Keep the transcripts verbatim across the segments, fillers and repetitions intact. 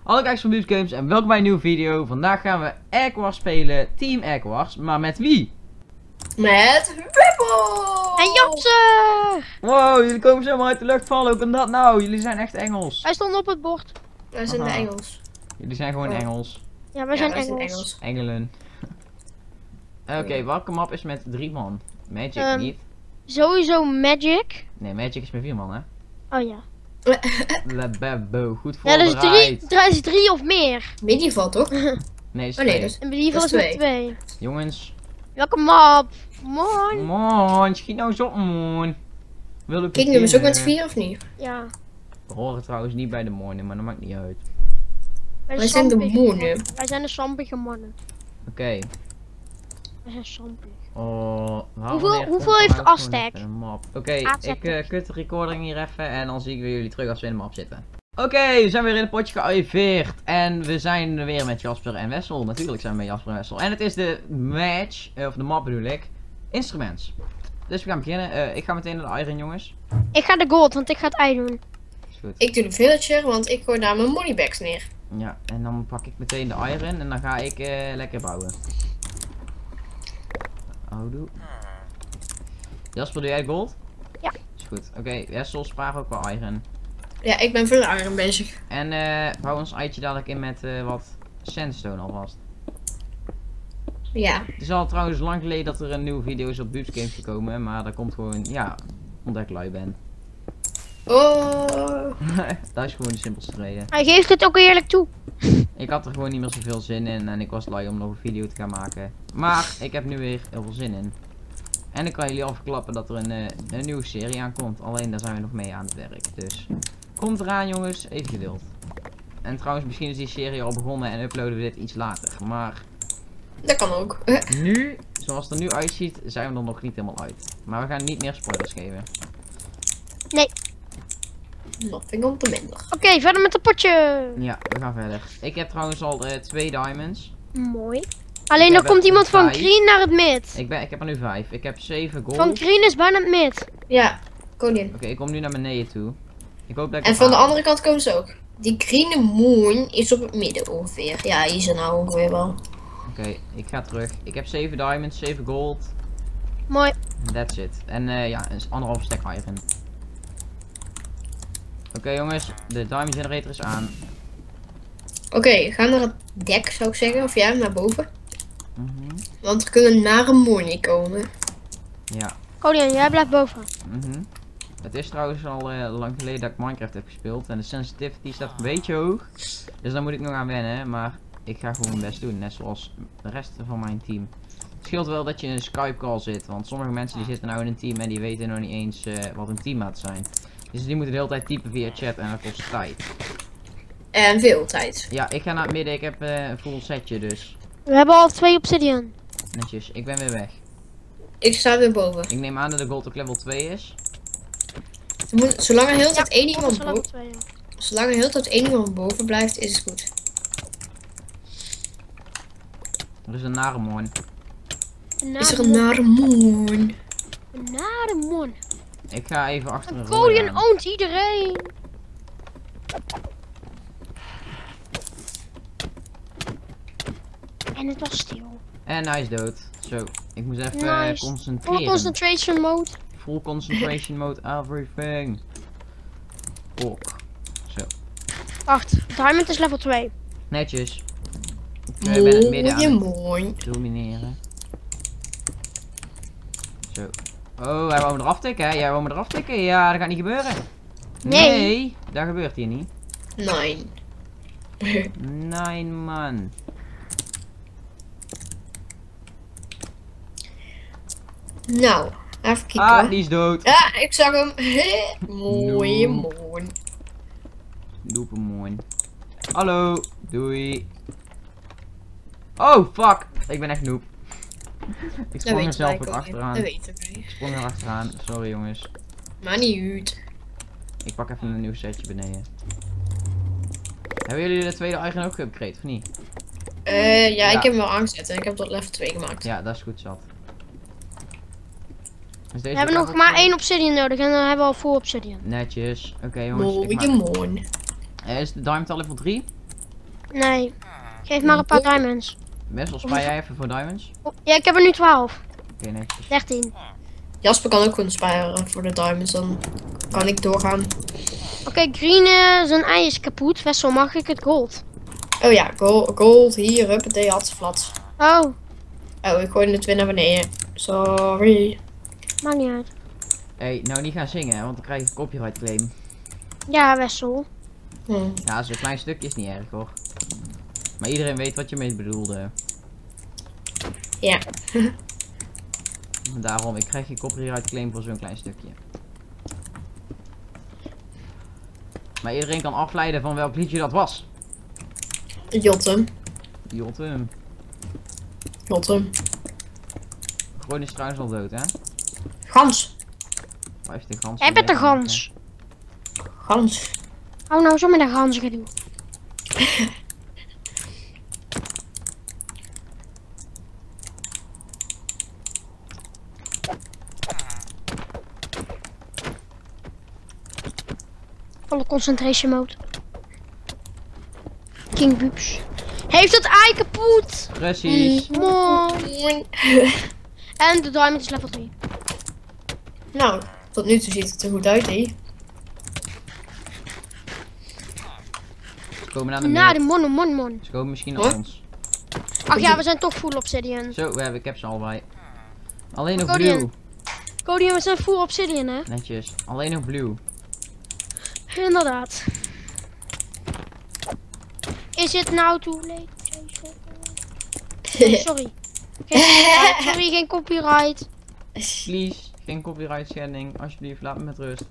Hallo kijkers van Boobs Games en welkom bij een nieuwe video. Vandaag gaan we Egg Wars spelen, Team Egg Wars, maar met wie? Met Ripple! En Japse! Wow, jullie komen zomaar uit de lucht vallen, hoe kan dat nou? Jullie zijn echt Engels. Hij stond op het bord. Wij zijn de Aha. Engels. Jullie zijn gewoon Oh. Engels. Ja, wij Ja, zijn wij Engels. zijn Engels. Engelen. Oké, welke map is met drie man? Magic Ehm. niet? Sowieso Magic. Nee, Magic is met vier man hè? Oh ja. Lebebo, goed Ja, dus voorbereid. drie, er is drie of meer. Medieval toch? Nee, is Oh nee, twee. dus. In ieder geval is Dat er is twee. Jongens, Welke map? Mooi. man, schiet nou eens op man. Wil ik Kingdom is ook met beginnen? vier of niet? Ja. We horen trouwens niet bij de morning, maar dat maakt niet uit. Wij Wij zijn de sampige monen. mannen. Wij zijn de sampige mannen. Oké. Wij zijn sampig. Oh, Hoeveel- wanneer hoeveel komt er heeft nou gewoon Aztec? even een map? Oké, Aztec. ik uh, kut de recording hier even en dan zie ik weer jullie terug als we in de map zitten. Oké, we zijn weer in het potje gearriveerd en we zijn weer met Jasper en Wessel. Natuurlijk zijn we met Jasper en Wessel. En het is de match, uh, of de map bedoel ik, Instruments. Dus we gaan beginnen. Uh, ik ga meteen naar de Iron jongens. Ik ga de gold, want ik ga het ei doen. Is goed. Ik doe de villager, want ik gooi daar mijn moneybags neer. Ja, en dan pak ik meteen de Iron en dan ga ik uh, lekker bouwen. Houdoe. Jasper, doe jij gold? Ja. Is goed. Oké, Wessel, spaar ook wel Iron. Ja, ik ben veel iron bezig. En eh bouw ons eitje dadelijk in met eh, wat sandstone alvast. Ja. Het is al trouwens lang geleden dat er een nieuwe video is op Boobs Games gekomen, maar dat komt gewoon, ja, omdat ik lui ben. Oh. Dat is gewoon de simpelste reden. Hij geeft het ook eerlijk toe. Ik had er gewoon niet meer zoveel zin in en ik was lui om nog een video te gaan maken. Maar ik heb nu weer heel veel zin in. En ik kan jullie al verklappen dat er een, eh, een nieuwe serie aankomt. Alleen daar zijn we nog mee aan het werk. Dus komt eraan jongens, even geduld. En trouwens, misschien is die serie al begonnen en uploaden we dit iets later. Maar Dat kan ook. nu, zoals het er nu uitziet, zijn we er nog niet helemaal uit. Maar we gaan niet meer spoilers geven. Nothing on the minder. Oké, verder met het potje. Ja, we gaan verder. Ik heb trouwens al eh, twee diamonds. Mooi. Alleen Ik dan heb komt er iemand van vijf. green naar het mid. Ik, ben, ik heb er nu vijf. Ik heb zeven gold. Van Oké, green is bijna het mid. Ja, koningin. ik kom nu naar beneden toe. Ik hoop dat ik En het van de haal. andere kant komen ze ook. Die green moon is op het midden ongeveer. Ja, hier is er nou ongeveer wel. Oké, ik ga terug. Ik heb zeven diamonds, zeven gold. Mooi. That's it. En eh, ja, een anderhalf stack iron. Oké jongens, de diamond generator is aan. Oké, ga naar het dek zou ik zeggen. Of ja, naar boven. Mhm. Want er kunnen nare money komen. Ja. Kodian, jij blijft boven. Mhm. Het is trouwens al eh, lang geleden dat ik Minecraft heb gespeeld. En de sensitivity staat een beetje hoog. Dus daar moet ik nog aan wennen. Maar ik ga gewoon mijn best doen. Net zoals de rest van mijn team. Het scheelt wel dat je in een Skype call zit. Want sommige mensen die zitten nou in een team en die weten nog niet eens uh, wat een teammaat zijn. Dus die moeten de hele tijd typen via chat en dat kost tijd. En veel tijd. Ja, ik ga naar het midden. Ik heb uh, een full setje dus. We hebben al twee obsidian. Netjes. Ik ben weer weg. Ik sta weer boven. Ik neem aan dat de gold ook level twee is. Er moet, zolang er heel tijd één Dat iemand is wel boven, twee, ja. zolang er heel tijd één iemand boven blijft, is het goed. Er is een nare moon. Een Is er nare een mon. nare moon? Een nare mon. Ik ga even achter een Kodian rode aan. ownt iedereen. En het was stil. En hij is dood. Zo, ik moet even Nice. eh, Full concentreren. concentration mode. Full concentration mode, everything. Ok. Zo, Wacht, diamond is level twee. netjes. Ik eh, ben het midden aan Mooi, het mooi. domineren. Zo. Oh, hij wou me eraf tikken, hè? Jij wou me eraf tikken? Ja, dat gaat niet gebeuren. Nee. Nee, dat gebeurt hier niet. Nine. Nee, man. Nou, even kijken. Ah, hoor. die is dood. Ja, ik zag hem. Mooi, No. mooi. Loepen mooi. Hallo, doei. Oh, fuck. Ik ben echt noob. Ik Dat sprong er weten zelf wij, ook Colin. achteraan. Dat Ik weten wij. sprong er achteraan. Sorry jongens. Maar niet uit. Ik pak even een nieuw setje beneden. Hebben jullie de tweede eigen ook geupgrade of niet? Eh, ja, Ja. ik heb hem wel aangezet en ik heb tot level twee gemaakt. Ja, dat is goed zat. Is We deze hebben ook nog al maar opgenomen? één obsidian nodig en dan hebben we al full obsidian. Netjes. Oké jongens. ik Mooi, maak- mooi. Eh, is de diamond al level drie? Nee. Geef maar een paar diamonds. Wessel, spaar jij even voor diamonds? Oh, ja, ik heb er nu twaalf. Oké, netjes. dertien. Jasper kan ook gewoon sparen voor de diamonds, dan kan ik doorgaan. Oké, Green, eh, zijn ei is kapot. Wessel, mag ik het gold? Oh ja, gold, gold hier, huppatee, had flat. Oh, Oh, ik gooi het weer naar beneden. Sorry. maakt niet uit. Hé, hey, nou niet gaan zingen, hè, want dan krijg je een copyright claim. Ja, Wessel. Hm. Ja, zo'n klein stukje is niet erg hoor. Maar iedereen weet wat je mee bedoelde. Ja. Daarom, ik krijg geen copyright claim voor zo'n klein stukje. Maar iedereen kan afleiden van welk liedje dat was. Jotem. Jotem. Jotem. Gewoon is trouwens al dood, hè? Gans. vijftig gans. Jij bent de gans. Gans. Oh, nou zo met een gans gedoe. Volle concentration mode. King Boobs. Heeft het ei kapot? Precies. Mooi. En de diamond is level drie. Nou, tot nu toe ziet het er goed uit, hé. Ze komen naar de Na de meer. mon, mon, mon. Ze komen misschien Huh? naar ons. Ach ja, we zijn toch full obsidian. Zo, we hebben, ik heb ze allebei. Alleen nog Accordion. blue. Cody, we zijn full obsidian, hè? Netjes. Alleen nog blue. Inderdaad. Is het nou too late? Oh, sorry. Geen copyright, sorry, geen copyright. Please, geen copyright schending. Alsjeblieft, laat me met rust.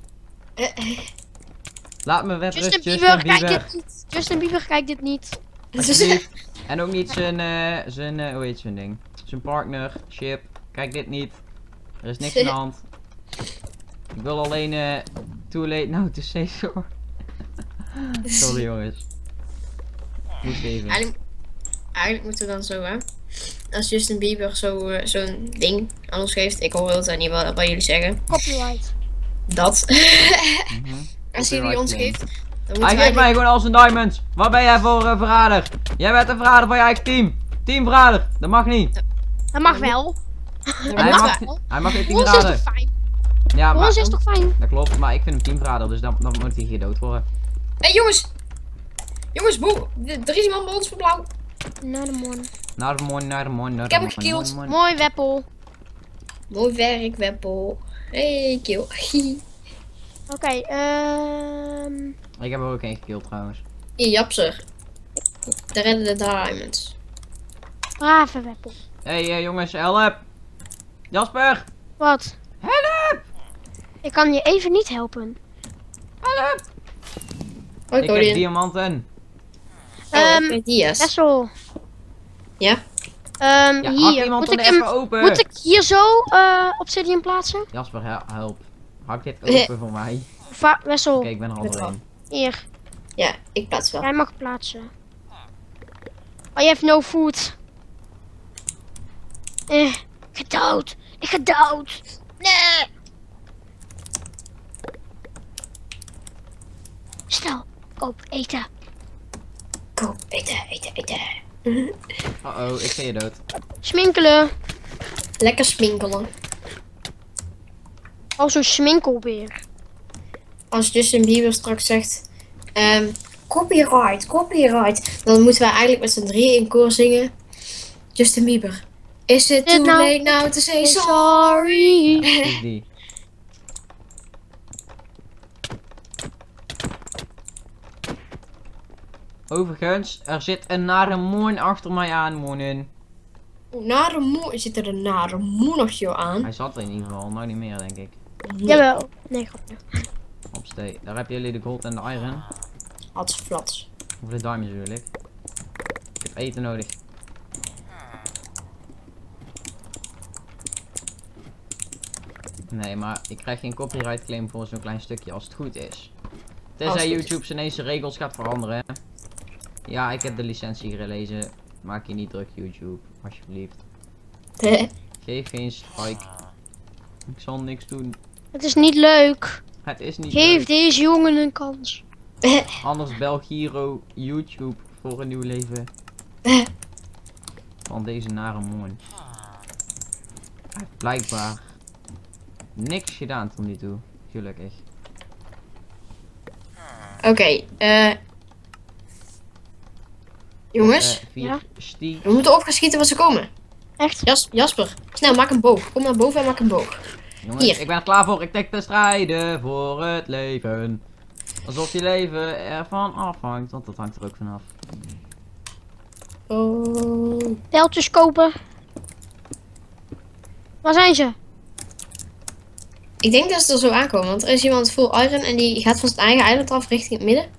Laat me met Justin rust, Bieber, Justin kijk Bieber. dit niet. Justin Bieber, kijk dit niet. Alsjeblieft. En ook niet zijn, eh, zijn, eh, hoe heet zijn ding? Zijn partner, Chip. Kijk dit niet. Er is niks aan de hand. Ik wil alleen, eh, too late now to say so. Sorry jongens. Moest even. Eigenlijk, eigenlijk moeten we dan zo, hè. Als Justin Bieber zo, eh, zo'n ding aan ons geeft, ik hoor het niet wat, wat jullie zeggen. Copyright. Dat. Mhm. Als hij die ons Copyright geeft, dan Hij moeten geeft wij... mij gewoon al zijn diamonds. Wat ben jij voor uh, verrader? Jij bent een verrader van je eigen team. Teamverrader. Dat mag niet. Dat mag wel. dan Hij moeten mag, wij- hij mag geen Voor ons is teamverrader. toch fijn? Ja, Voor maar, ons is toch fijn? dat klopt, maar ik vind hem teamverrader, dus dan, dan moet hij gedood worden. Hé hey, jongens! Jongens, boe, er is iemand bij ons voor blauw. Naar de mon. Naar de morgen, naar de morgen, naar Ik de heb hem morgen, gekillt. morgen, Mooi weppel. Mooi werk, Weppel. Hey, kill. Oké, ehm... morgen. Ik heb er ook één gekillt trouwens. Hier, Japser. Daar redden de diamonds. brave weppel. Hé hey, jongens, help! Jasper! Wat? Help! Ik kan je even niet helpen. Help! Hoi, Ik heb Cody. diamanten. Oh, Ehm, ik heb dia's. Wessel. Ja? Ehm, Ja, hak hier. iemand Moet dan ik, even hem, open. moet ik hier zo eh obsidian plaatsen? Jasper, hel- help. Hak dit open voor mij. Va Wessel, Oké, ik ben er al Met doorheen. hier. Ja, ik plaats wel. Jij mag plaatsen. Oh, je hebt no food. Eh, ik ga dood. Ik ga dood. Nee. Snel, koop eten. Koop, eten, eten, eten. Uh oh, ik ga je dood. Sminkelen. Lekker sminkelen. Als een sminkelbeer. Als Justin Bieber straks zegt... ehm copyright, copyright. Dan moeten wij eigenlijk met z'n drieën in koor zingen. Justin Bieber. Is it Dit too nou- late now to say sorry? Sorry. Is die. Overigens, er zit een nare moon achter mij aan, moonin. Oeh, nare moe. Zit er een nare moenigje aan? Hij zat er in ieder geval, nou niet meer denk ik. Nee, Jawel. Nee, grapje. Opstee. Daar heb jullie de gold en de iron. had ze flats. Of de diamonds wil ik. Ik heb eten nodig. Nee, maar ik krijg geen copyright claim voor zo'n klein stukje als het goed is. Als Tenzij het goed YouTube zijn ineens regels gaat veranderen. Ja, ik heb de licentie gelezen. Maak je niet druk, YouTube. Alsjeblieft. Geef geen strike. Ik zal niks doen. Het is niet leuk. Het is niet Geef leuk. deze jongen een kans. Anders bel Giro YouTube voor een nieuw leven. Van deze nare man. Hij heeft blijkbaar niks gedaan tot nu toe. Gelukkig. Oké, eh. Jongens, Eh, vier Ja? stiek. we moeten op gaan schieten wat ze komen. Echt? Jas Jasper, snel, maak een boog. Kom naar boven en maak een boog. Jongens, Hier. ik ben er klaar voor. Ik denk te strijden voor het leven. Alsof je leven ervan afhangt, want dat hangt er ook vanaf. Oh. Pijltjes kopen. Waar zijn ze? Ik denk dat ze er zo aankomen, want er is iemand full iron en die gaat van zijn eigen eiland af richting het midden.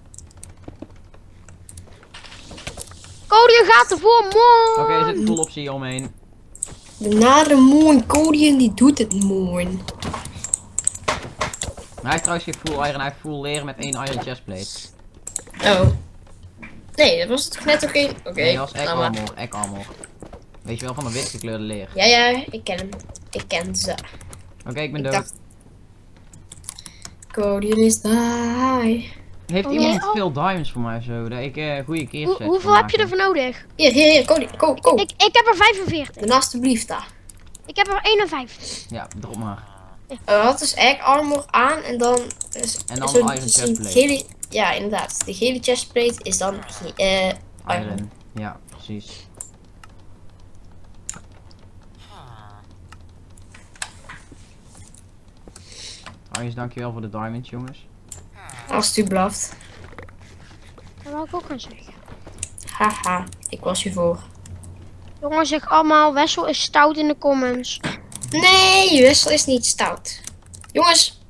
Cody gaat ervoor, man! Oké, er zit full optie omheen. De nare moon, Codian die doet het moon. Hij heeft trouwens geen full iron, hij heeft full leer met één iron chestplate. Oh. Nee, dat was het toch net ook één. Oké, Nee, dat was egg laat maar. armor, egg armor. Weet je wel, van de wit gekleurde leer. Ja, ja, ik ken hem. Ik ken ze. Oké, ik ben Ik dood. dacht... Codian is die. Heeft Oh, iemand nee, oh. veel diamonds voor mij of zo? Dat ik eh goede keer Hoe- hoeveel heb je ervoor nodig? Hier, hier, hier, Cody, go, go. Ik, ik heb er vijfenveertig. Dan alstublieft daar. Ik heb er eenenvijftig. Ja, drop maar. Uh, had dus egg armor aan en dan... Is, En dan zo'n- iron zo'n chestplate. gele- Ja, inderdaad. De gele chestplate is dan... ge- eh iron. Iron. Ja, precies. Trouwens, dankjewel voor de diamonds, jongens. Alstublieft. Dat wou ik ook gaan zeggen. Haha, ik was je voor. Jongens, zeg allemaal, Wessel is stout in de comments. Nee, Wessel is niet stout. Jongens.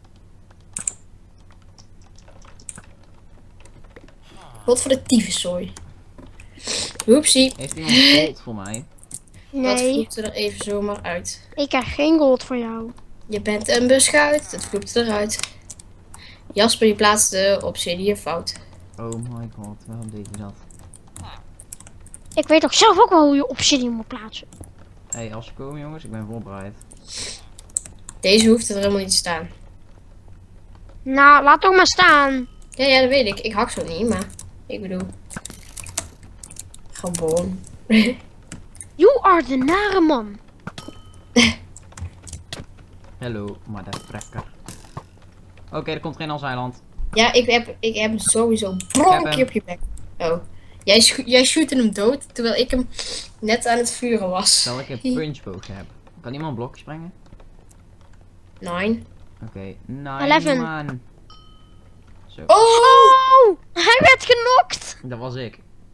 Wat voor de tyfuszooi. Oepsie. Heeft iemand gold voor mij? Dat Nee, vloepte er even zomaar uit. ik krijg geen gold voor jou. Je bent een beschuit. Dat vloepte eruit. Jasper die plaatste de obsidian fout. Oh my god, waarom deed hij dat? Ik weet toch zelf ook wel hoe je obsidian moet plaatsen. Hé, hey, als ze komen jongens, ik ben voorbereid. Deze hoeft er helemaal niet te staan. Nou, laat toch maar staan. Ja, ja, dat weet ik. Ik hak zo niet, maar ik bedoel. Gewoon. You are the nare man. Hello, motherfucker. Oké, er komt geen als eiland. Ja, ik heb, ik heb sowieso bronkje hem. op je bek. Oh. Jij, scho jij shootte hem dood, terwijl ik hem net aan het vuren was. Stel ik een punchboog heb. Kan iemand blokjes springen? Nine. Oké, nice Eleven. man. Zo, Oh! Oh, hij werd genokt. dat was ik.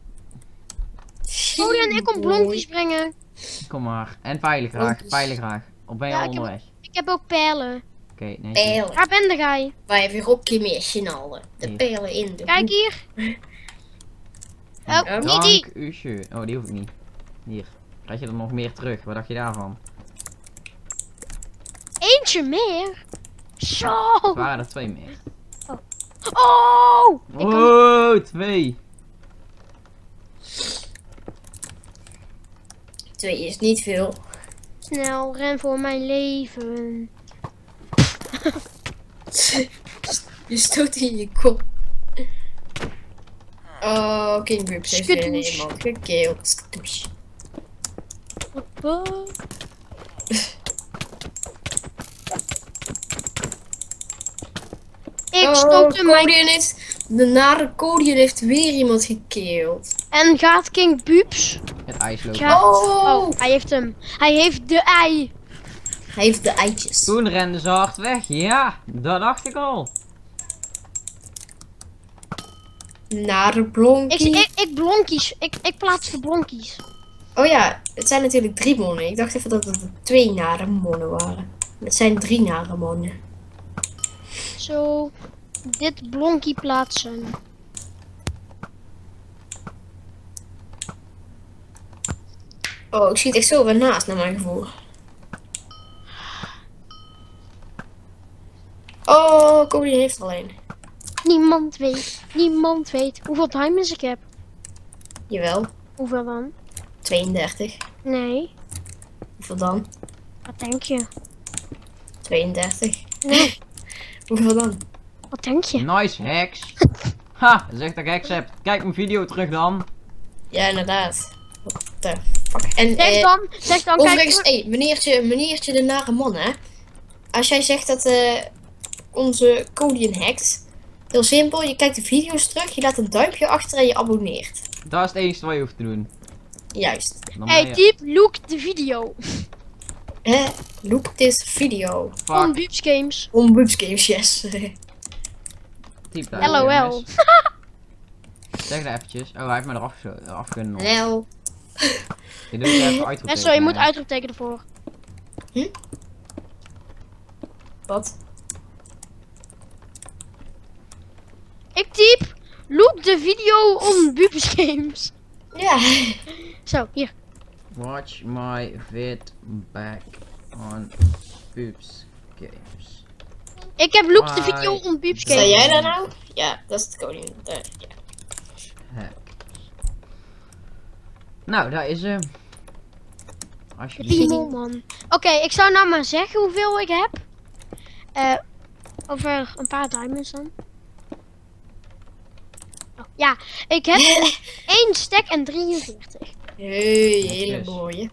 Cody en ik kom blonkjes brengen. Kom maar. En veilig graag, Blokjes. veilig graag. Of ben je Ja, al ik heb- onderweg? Ik heb ook pijlen. Oké, nee. Pijlen. Waar ben de gij? Wij weer op je meer halen. De Hier. pijlen in de Kijk hier. Oh, Ja. niet die. Dank u, sure. Oh, die hoef ik niet. Hier. Krijg je er nog meer terug? Wat dacht je daarvan? Eentje meer. Zo. Er waren er twee meer. Oh. Ik kan... Oh, twee. Twee is niet veel. Snel, ren voor mijn leven. Je stoot in je kop. Oh, King Groups heeft weer Skadoosh. iemand gekeeld. Skadoosh. Ik Oh, stopte mijn... Codian heeft... De nare Codian heeft weer iemand gekeeld. En gaat King Boeps? Het ijs loopt. Gaat... Oh. Oh, hij heeft hem. Hij heeft de ei. Hij heeft de eitjes. Toen renden ze hard weg. Ja, dat dacht ik al. Nare Ik, blonkie. ik, ik blonkies. Ik, ik plaats de blonkies. Oh ja, het zijn natuurlijk drie monnen. Ik dacht even dat het twee nare monnen waren. Het zijn drie nare monnen. Zo. Dit blonkie plaatsen. Oh, ik schiet echt zo weer naast naar mijn gevoel. Oh, Cody heeft er alleen. Niemand weet. Niemand weet hoeveel diamonds ik heb. Jawel, Hoeveel dan? tweeëndertig. Nee. Hoeveel dan? Wat denk je? tweeëndertig. Nee. Hoeveel dan? Wat denk je? Nice hacks. Ha, zeg dat ik heks heb. Kijk mijn video terug dan. Ja, inderdaad. What the fuck. En, Zeg eh, dan, zeg dan, overigens, kijk. hé, meneertje, meneertje de nare man, hè. Als jij zegt dat eh, onze Cody een hackt, heel simpel, je kijkt de video's terug, je laat een duimpje achter en je abonneert. Dat is het enige wat je hoeft te doen. Juist. Dan Hey, ben je... typ, look de video. Hè? Look this video. Van Fuck, Boobs Games. On Boobs Games, yes. typ daar. LOL. jongens. Zeg dat eventjes. Oh, hij heeft me eraf ge- afgenomen. Lel. Je doet er even uit. Best wel, je moet uitroepteken ervoor. Wat? Ik typ, look de video on Boobs Games. Ja. Zo, hier. Watch my vid back on Boobs Games. Ik heb look de Bye. video on Boobs Zei Games. jij dat nou? Ja, dat is het Cody. Uh, ja. Hack. Nou, daar is ze. Alsjeblieft. Piemel, man. Oké, ik zou nou maar zeggen hoeveel ik heb. Eh, over een paar diamonds dan. Oh, ja, ik heb één stack en drieënveertig. Hey, hele Netjes. mooie.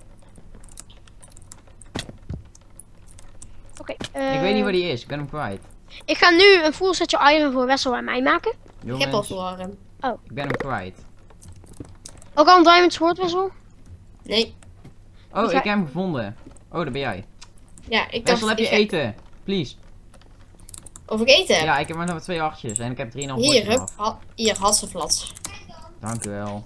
Oké, eh, Ik weet niet waar die is, ik ben hem kwijt. ik ga nu een full setje iron voor Wessel en mij maken. Ik heb al Jongens, verloren. ik ben hem kwijt. Ook al een diamond sword, Wessel? Nee. Oh, Ik ga- ik heb hem gevonden. Oh, daar ben jij. Ja, ik dacht... Wessel, heb je ik ga- eten? Please. Of ik eten heb? Ja, ik heb maar nog twee hartjes en ik heb drieënhalf Hier, potjes hup. af. Ha hier, Hasselflats. Dank u wel.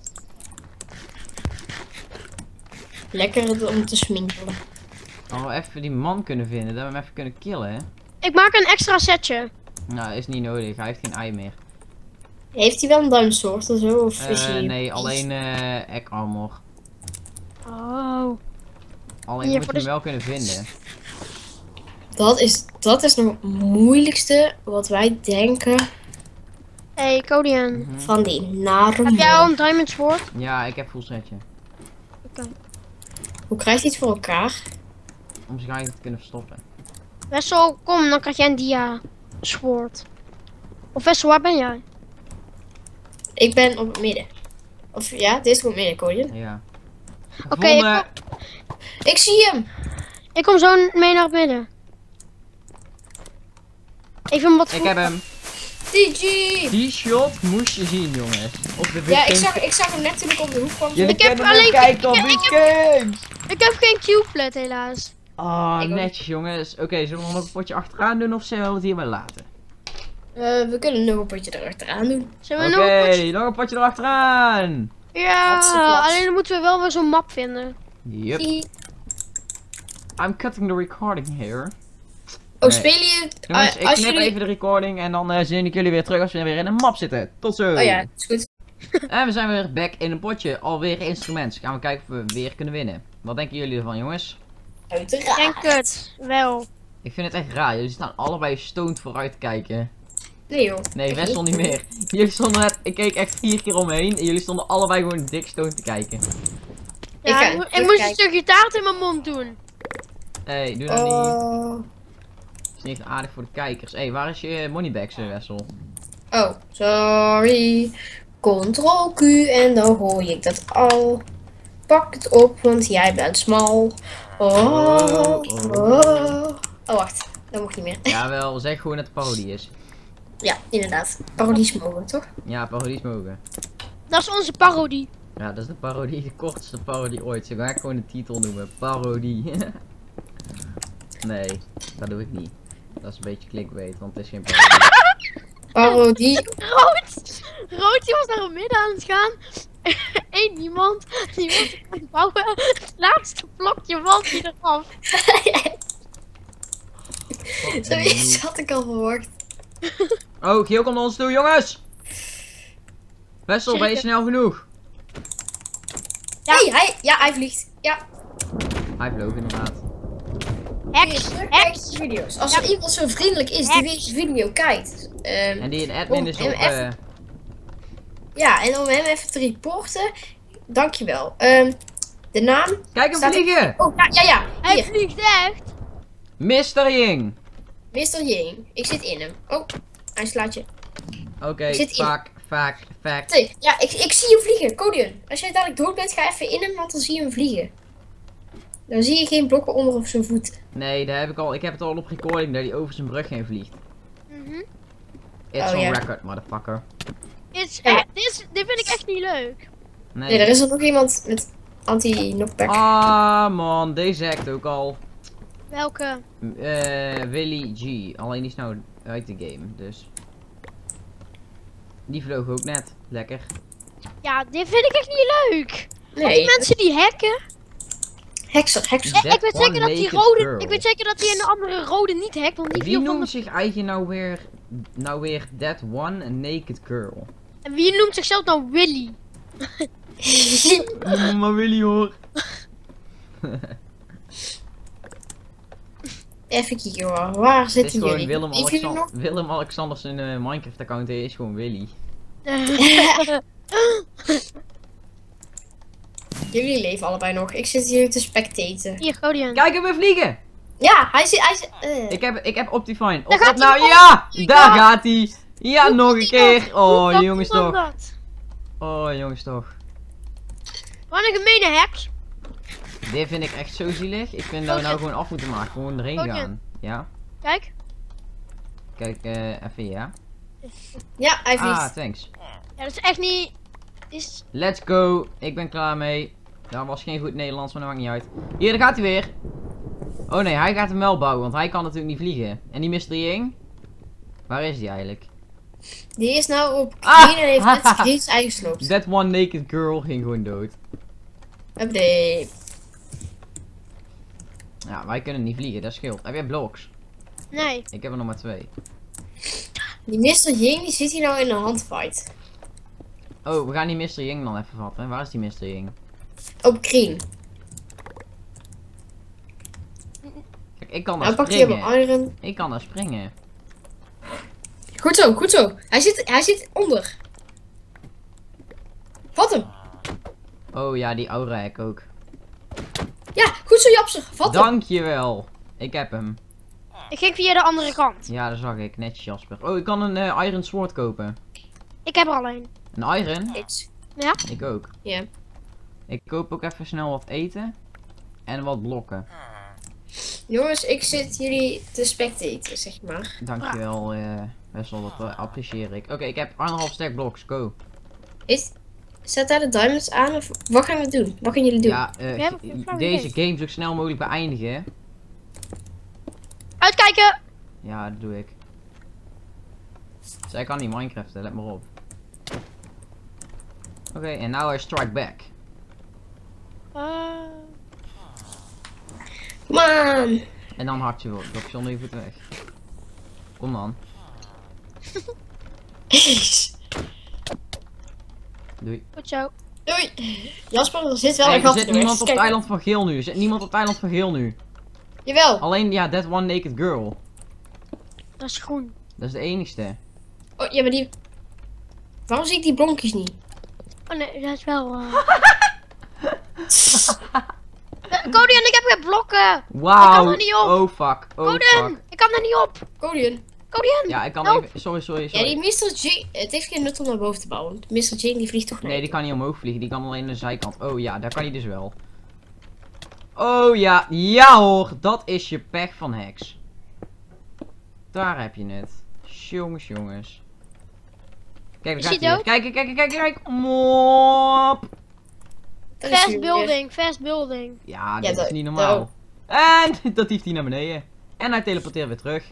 Lekker om te sminkelen. Al even die man kunnen vinden, dat we hem even kunnen killen, hè? Ik maak een extra setje. Nou, is niet nodig, hij heeft geen ei meer. Heeft hij wel een duimsoort of zo? Of is Eh, hij... nee, alleen eh egg armor. Oh. Alleen Hier, moet voor je de- hem wel kunnen vinden. Dat is, dat is nog het moeilijkste wat wij denken Hey, Codian. Mhm. van die nare Heb jij al man. een diamond sword? Ja, ik heb full setje. Hoe krijgt hij het voor elkaar? Om zich eigenlijk te kunnen verstoppen. Wessel, kom, dan krijg jij een dia sword. Of Wessel, waar ben jij? Ik ben op het midden. Of ja, dit is op het midden, Cody. Ja. Oké, ik, Gevonden. kom- Ik zie hem! ik kom zo mee naar het midden. Even wat Ik voor... heb hem. D G! Die shot moest je zien, jongens. Op de Ja, ik Games. zag, ik zag hem net toen ik op de hoek kwam. Jullie Ik heb kunnen hem alleen- kijken op ik- de ik- Games. Ik heb geen Q-flat helaas. Ah, Ik ook. netjes jongens. Oké, zullen we nog een potje achteraan doen of zullen we het hierbij laten? Eh, we kunnen nog een potje erachteraan doen. Zullen Oké, we nog een potje- nog een potje erachteraan. Ja, Hatseplat. alleen dan moeten we wel weer zo'n map vinden. Yep. Hihi. I'm cutting the recording here. Oh, Nee. spelen je... Jongens, ah, ik als knip jullie... even de recording en dan eh zie ik jullie weer terug als we weer in een map zitten. Tot zo. Oh ja, is goed. En we zijn weer back in een potje. Alweer instruments. Gaan we kijken of we weer kunnen winnen. Wat denken jullie ervan, jongens? Uiteraard. Denk het, wel. Ik vind het echt raar. Jullie staan allebei stoned vooruit te kijken. Nee joh. Nee, Ik Wessel niet meer. Jullie stonden net, ik keek echt vier keer omheen en jullie stonden allebei gewoon dik stoned te kijken. Ja, ga ik, mo- ik terugkijken. moest een stukje taart in mijn mond doen. Hé, hey, doe dat niet. Oh. is niet echt aardig voor de kijkers. Hé, hey, waar is je moneybags, eh, Wessel? Oh, sorry. Ctrl Q en dan gooi ik dat al. Pak het op, want jij bent smal. Oh, oh. Oh, wacht. Dat mocht niet meer. Jawel, zeg gewoon dat het parodie is. Ja, inderdaad. Parodies mogen, toch? Ja, parodies mogen. Dat is onze parodie. Ja, dat is de parodie, de kortste parodie ooit. Ze gaan gewoon de titel noemen. Parodie. Nee, dat doe ik niet. Dat is een beetje clickbait, want het is geen parodie. Parodie. Rood! Rood die was naar het midden aan het gaan. Eén iemand die was aan het bouwen. Het laatste blokje valt hij eraf. Zoiets had ik al verwacht. Oh, Giel komt naar ons toe, jongens! Wessel, ben je Zeker. snel genoeg? Ja. Hey, hij, ja, hij vliegt. Ja. Hij vloog inderdaad. Hex, Kijk hex. de video's. Als er iemand zo vriendelijk is die deze video kijkt. ehm, En die een admin Oh, is en op... even- eh, ja, en om hem even te reporten. Dankjewel. Ehm de naam. Kijk hem Staat- vliegen! Oh, ja, ja, ja. Hij Hier. vliegt echt. mister Ying! mister Ying. Ik zit in hem. Oh, hij slaat je. Oké, Ik zit in. fuck, Fuck, fuck. Nee, ja, ik, ik zie hem vliegen. Codian, als jij dadelijk dood bent, ga even in hem, want dan zie je hem vliegen. Dan zie je geen blokken onder op zijn voeten. Nee, daar heb ik al. Ik heb het al op recording dat hij over zijn brug heen vliegt. Mhm. It's Oh, on ja. record, motherfucker. Dit, is Ja. echt- dit, is- dit vind ik echt niet leuk. Nee. Nee, er is er nog iemand met anti-knockback. Ah man, deze act ook al. Welke? Eh Willy G. Alleen die is nou uit de game, dus. Die vloog ook net. Lekker. Ja, dit vind ik echt niet leuk. Want Nee, die mensen die hacken. hekser, hekser. Ja, That ik weet zeker one dat die naked rode. girl. Ik weet zeker dat die en de andere rode niet hackt. Want die Wie viel van noemt de. zich eigen nou weer. Nou weer that one a naked girl? En wie noemt zichzelf nou Willy? Mm, maar Willy hoor. Even kijken hoor, waar Het is zitten gewoon jullie? Willem, Heeft jullie Alexander, Willem Alexander zijn eh, Minecraft account is gewoon Willy. Jullie leven allebei nog. Ik zit hier te spectaten. Hier, Godian. Kijk hem weer vliegen! Ja, hij zit. Hij zit eh. Ik heb, ik heb Optifine. Op, Daar op gaat nou, hij. ja! Oh, Daar ja. gaat hij! Ja, Hoe nog doet een hij dat? keer! Hoe Oh, kan jongens iemand toch. dat? Oh, jongens toch. Wat een gemene heks. Dit vind ik echt zo zielig. Ik vind dat we nou gewoon af moeten maken. Gewoon erin Oké. gaan. Ja? Kijk. Kijk, eh, even ja. Ja, hij vliegt. Ah, thanks. Ja, dat is echt niet. Is... Let's go. Ik ben klaar mee. Dat was geen goed Nederlands, maar dat maakt niet uit. Hier, daar gaat hij weer. Oh nee, hij gaat hem wel bouwen, want hij kan natuurlijk niet vliegen. En die mister Ying? Waar is die eigenlijk? Die is nou op Ah! green en heeft net green eigen gesloopt. That one naked girl ging gewoon dood. Update. Ja, wij kunnen niet vliegen, dat scheelt. Heb jij blocks? Nee. Ik heb er nog maar twee. Die mister Ying die zit hier nou in een handfight. Oh, we gaan die mister Ying dan even vatten. Waar is die mister Ying? Op green. Kijk, ik kan daar Nou pakt hij springen. op iron. Ik kan daar springen. Goed zo, goed zo. Hij zit, hij zit onder. Vat hem. Oh ja, die aura hack ook. Ja, goed zo Japser. Vat hem. Dankjewel. Ik heb hem. Ik ging via de andere kant. Ja, dat zag ik. Netjes Jasper. Oh, ik kan een eh, iron sword kopen. Ik heb er al een. Een iron? Iets. Ik ook. Ja. Ik koop ook even snel wat eten. En wat blokken. Jongens, ik zit jullie te spectaten, zeg maar. Dankjewel, eh best wel, dat eh, apprecieer ik. Oké, ik heb anderhalf stack blocks, go. Is, zet daar de diamonds aan of wat gaan we doen? Wat gaan jullie doen? Ja, eh, We hebben geen flauw deze idee. game zo snel mogelijk beëindigen. Uitkijken! Ja, dat doe ik. Zij kan niet Minecraften, let maar op. Oké, en now I strike back. Uh, Come on. En dan hartje op, dat zonder je voeten weg. Kom dan. Doei. goed zo. Doei. Jasper, er zit wel Hey, een er gat in zit de niemand weg. op het Kijk. eiland van geel nu. Er zit niemand op het eiland van geel nu. Jawel. Alleen, ja, that one naked girl. Dat is groen. Dat is de enigste. Oh, ja, maar die... Waarom zie ik die blonkjes niet? Oh nee, dat is wel. Uh... Codian, ik heb weer blokken! Wauw. Ik kan er niet op. Oh fuck. Oh Codian, fuck. ik kan er niet op! Codian. Codian! Ja, ik kan help. even. Sorry, sorry, Ja, sorry. die mister J... Het heeft geen nut om naar boven te bouwen. mister J die vliegt toch Nee, mee? die kan niet omhoog vliegen. Die kan alleen aan de zijkant. Oh ja, daar kan hij dus wel. Oh ja. Ja hoor. Dat is je pech van Hex. Daar heb je het. Jongens, jongens. Kijk, Is daar gaat hij hij weer. Kijk, kijk, kijk, kijk, kijk. Mop. Dat is Fast weer- building, fast building. Ja, Ja, dit dat- is niet normaal. En dat hieft hij naar beneden. En hij teleporteert weer terug.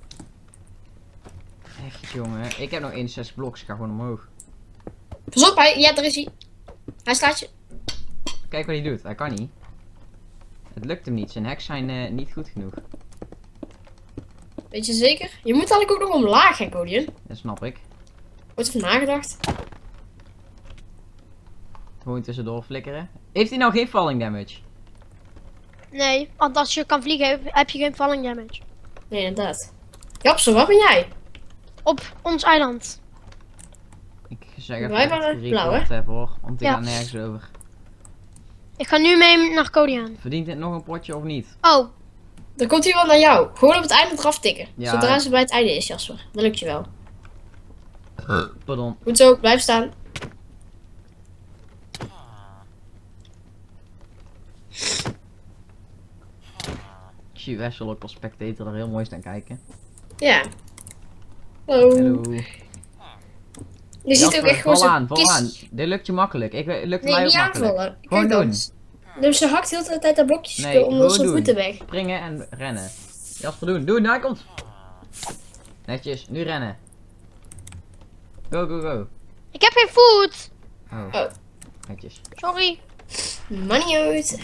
Echt jongen. Ik heb nog eenenzestig bloks. Ik ga gewoon omhoog. Pas op, hij... Ja, daar is hij. Hij slaat je... Kijk wat hij doet. Hij kan niet. Het lukt hem niet. Zijn hacks zijn eh, niet goed genoeg. Weet je zeker? Je moet eigenlijk ook nog omlaag, hè, Codian? Dat snap ik. Wordt er van nagedacht? Gewoon tussendoor flikkeren. Heeft hij nou geen falling damage? Nee, want als je kan vliegen heb- heb je geen falling damage. Nee, inderdaad. Japser, waar ben jij? Op ons eiland. Ik zeg even Wij dat waren ik blauw, hè? gerecord heb hoor. Want ik Ja. ga nergens over. Ik ga nu mee naar Codian. Verdient dit nog een potje of niet? Oh, Dan komt hij wel naar jou. Gewoon op het einde eraf tikken. Ja. Zodra ze bij het einde is, Jasper. Dat lukt je wel. Pardon. Goed zo, blijf staan. Ik zie Wessel ook als spectator er heel mooi staan kijken. Ja. Hallo. Hallo. Je ziet ook Jasper, echt gewoon val zo'n aan, val kist. aan. Dit lukt je makkelijk. Ik, het lukt Nee, mij ook niet makkelijk. aanvallen. Gewoon Kijk doen. dan. Dus ze hakt heel de hele tijd dat blokjes Nee, onder gewoon zijn doen. voeten weg. Springen en rennen. Jasper, doen. Doen, hij komt. Netjes, nu rennen. Go, go, go. Ik heb geen food. Oh. Oh. Netjes. Sorry. Money uit.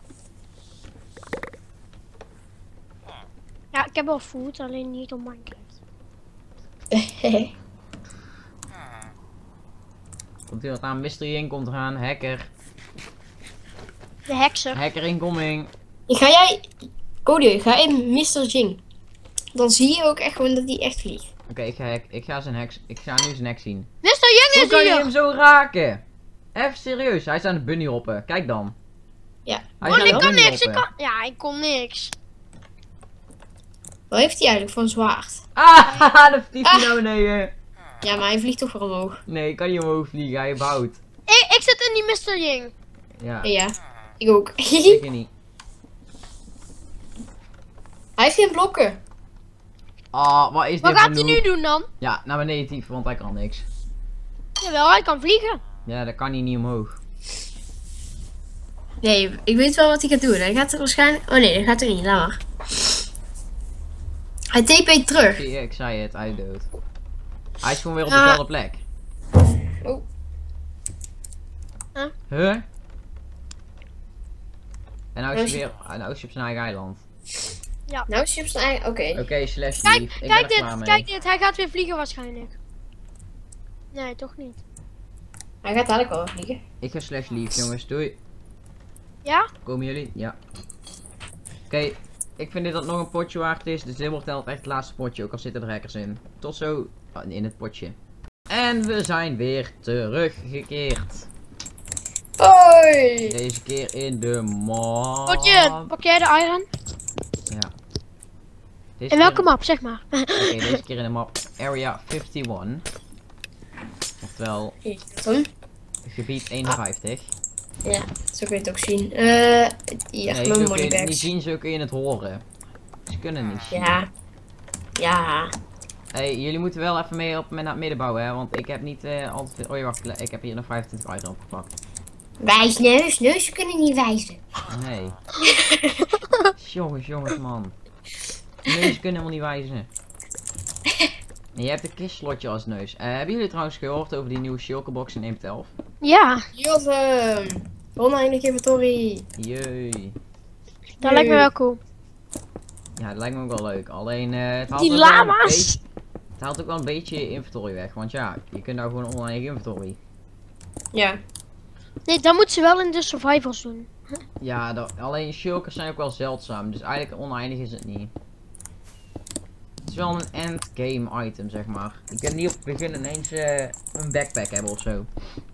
Ja, ik heb wel food, alleen niet op Minecraft. Komt hier wat aan? Mystery in komt eraan. Hacker. De hekser. Hacker incoming. Ga jij, Cody, ga in mister Jing. Dan zie je ook echt gewoon dat hij echt vliegt. Oké, ik ga hack. Ik ga zijn heks. Ik ga nu zijn hek zien. mister Young Hoe is kan je hier. hem zo raken? Even serieus, hij is aan de bunny hoppen. Kijk dan. Ja. Hij Oh, is ik aan de kan bunny niks. Ik hoppen. kan... Ja, ik kon niks. Wat heeft hij eigenlijk voor een zwaard? Ah, dan vliegt hij Ah. naar beneden. Ja, maar hij vliegt toch weer omhoog. Nee, kan niet omhoog vliegen, hij bouwt. Ik, ik zit in die mister Young. Ja, Ja, ik ook. zeker niet. Hij heeft geen blokken. Ah, wat is Wat dit gaat voor hij noob? nu doen dan? Ja, naar beneden typen, want hij kan niks. Jawel, hij kan vliegen. Ja, dat kan hij niet omhoog. Nee, ik weet wel wat hij gaat doen. Hij gaat er waarschijnlijk... Oh nee, dat gaat er niet. Laat maar. Hij T P't terug. Zie je, ik zei het, hij is dood. Hij is gewoon weer op Ah. dezelfde plek. Oh. Huh? Huh? En nou is Nou is hij weer, ah, nou is hij op zijn eigen eiland. Nou is hij op zijn eigen... Oké. Oké, slash Kijk, lief. Ik ben kijk er klaar dit, mee. kijk dit. Hij gaat weer vliegen waarschijnlijk. Nee, toch niet. Hij gaat dadelijk wel vliegen. Ik ga slash lief, jongens. Doei. Ja? Komen jullie? Ja. Oké, ik vind dit dat nog een potje waard is. Dus dit wordt dan echt het laatste potje, ook al zitten er hackers in. Tot zo ah, in het potje. En we zijn weer teruggekeerd. Hoi! Deze keer in de map. Potje, pak jij de iron? Ja. Deze In welke keer- map, zeg maar? Oké, deze keer in de map Area eenenvijftig. Oftewel, Hm? gebied eenenvijftig. Ja, zo kun je het ook zien. Eh, hier, Nee, mijn zo kun je het niet moneybags. zien, zo kun je het horen. Ze kunnen niet zien. Ja. Ja. Hey, jullie moeten wel even mee op met naar het midden bouwen, hè, want ik heb niet eh altijd veel... Oh ja, wacht, ik heb hier nog vijfentwintig iron opgepakt. Wijs neus, neuzen kunnen niet wijzen. Nee. jongens, jongens, man. Neus kunnen helemaal niet wijzen. En je hebt een kistslotje als neus. Eh, hebben jullie trouwens gehoord over die nieuwe shulkerbox in één punt elf? Ja, Jodem. Oneindig inventory. Jee. dat lijkt me wel cool. Ja, dat lijkt me ook wel leuk. Alleen, eh het haalt Die ook wel een lama's. beetje- Het haalt ook wel een beetje inventory weg. Want ja, je kunt nou gewoon online inventory. Ja. Nee, dat moet ze wel in de survivors doen. Ja, dat- alleen shulkers zijn ook wel zeldzaam. Dus eigenlijk oneindig is het niet. Het is wel een endgame item, zeg maar. Je kunt niet op het begin ineens eh, een backpack hebben of zo.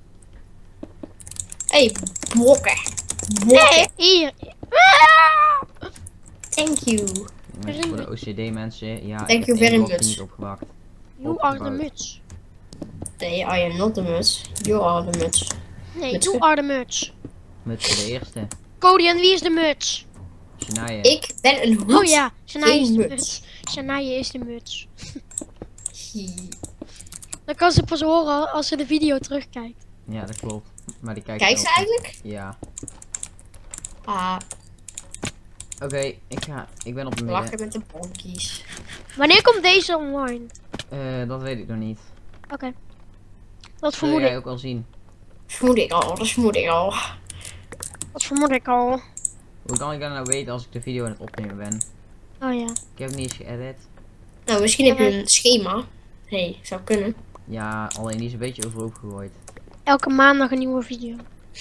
Hey, blokken. Nee, Blokken. hier. Ah! Thank you. Jongens, voor de O C D mensen. Ja, Thank ik heb you één very blokje much. niet opgewakt. You are the Opgebouwd. muts. Nee, I am not the muts. You are the muts. Nee, Muts. you are the muts. Met de eerste. Cody, en wie is de muts? Shania. Ik ben een hoed. Oh ja, Shania is de Geen muts. Shania is de muts. Hi. Dan kan ze pas horen als ze de video terugkijkt. Ja, dat klopt. Maar die kijkt Kijk ze wel. eigenlijk? Ja. Ah, Oké, ik ga. Ik ben op het midden. lachen met de bonkies. Wanneer komt deze online? Eh, dat weet ik nog niet. Oké. Dat Dat vermoed wil jij ik. ook al zien. Vermoed ik al, dat vermoed ik al. Dat vermoed ik al. Hoe kan ik dat nou weten als ik de video aan het opnemen ben? Oh ja. Ik heb het niet eens geëdit. Nou, misschien heb je een schema. Hey, zou kunnen. Ja, alleen die is een beetje overhoop gegooid. Elke maandag een nieuwe video.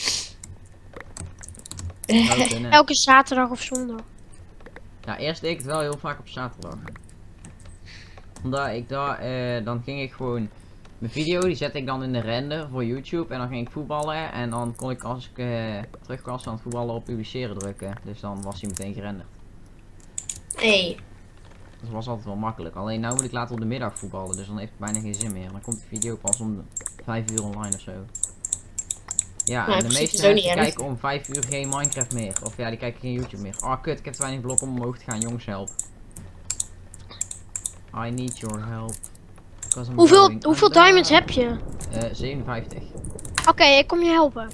Zou kunnen. Elke zaterdag of zondag. Ja, eerst deed ik het wel heel vaak op zaterdag. Omdat ik daar, eh, dan ging ik gewoon mijn video, die zette ik dan in de render voor YouTube. En dan ging ik voetballen. En dan kon ik als ik eh, terug was van het voetballen op publiceren drukken. Dus dan was hij meteen gerenderd. Hey. Dat was altijd wel makkelijk. Alleen nou moet ik later op de middag voetballen, dus dan heeft het bijna geen zin meer. Dan komt de video pas om vijf uur online of zo. Ja, Nou, en de in principe meeste zo niet mensen erg. kijken om vijf uur geen Minecraft meer. Of ja, die kijken geen YouTube meer. Oh kut, ik heb te weinig blokken om omhoog te gaan, jongens, help. I need your help. 'Cause I'm Hoeveel, going hoeveel under. diamonds heb je? Eh, zevenenvijftig. Oké, ik kom je helpen.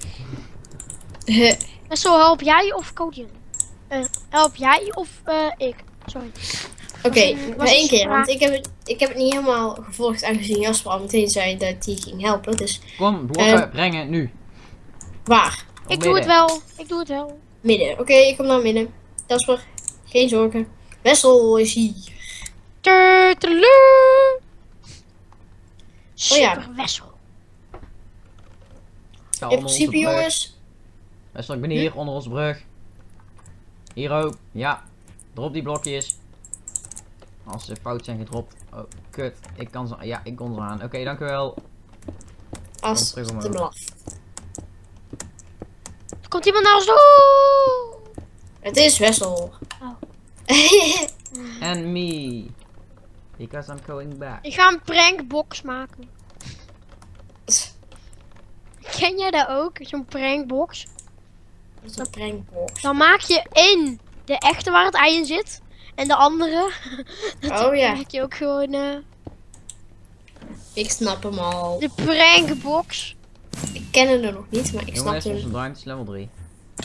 En zo help jij of Codian? Eh, help jij of eh, ik? Sorry. Oké, Was maar was één een keer, spraak- want ik heb, het, ik heb het niet helemaal gevolgd aangezien Jasper al meteen zei dat hij ging helpen. Dus Kom, blokken Eh. brengen, nu. waar? Op Ik doe het midden. wel. Ik doe het wel. Midden. Oké, ik kom naar midden. Jasper, geen zorgen. Wessel is hier. Turteleu. Oh ja. Super Wessel. Ik sta In onder onze principe brug. jongens, Wessel, ik ben hier, onder onze brug. Hier ook. Ja. Drop die blokjes. Als ze fout zijn gedropt. Oh, kut. Ik kan ze... Ja, ik kon ze aan. Oké, dankjewel. als terug te omhoog. blaf. Er komt iemand naar ons toe. Het is Wessel. Oh. And me. Because I'm going back. Ik ga een prankbox maken. Ken jij dat ook? Zo'n prankbox? Dat is een prankbox. Dan maak je één de echte waar het ei in zit. En de andere. Oh ja, maak je ook gewoon eh, ik snap hem al. de prankbox. Ik ken hem er nog niet, maar ik snap Jongens, hem. onze duim is level drie.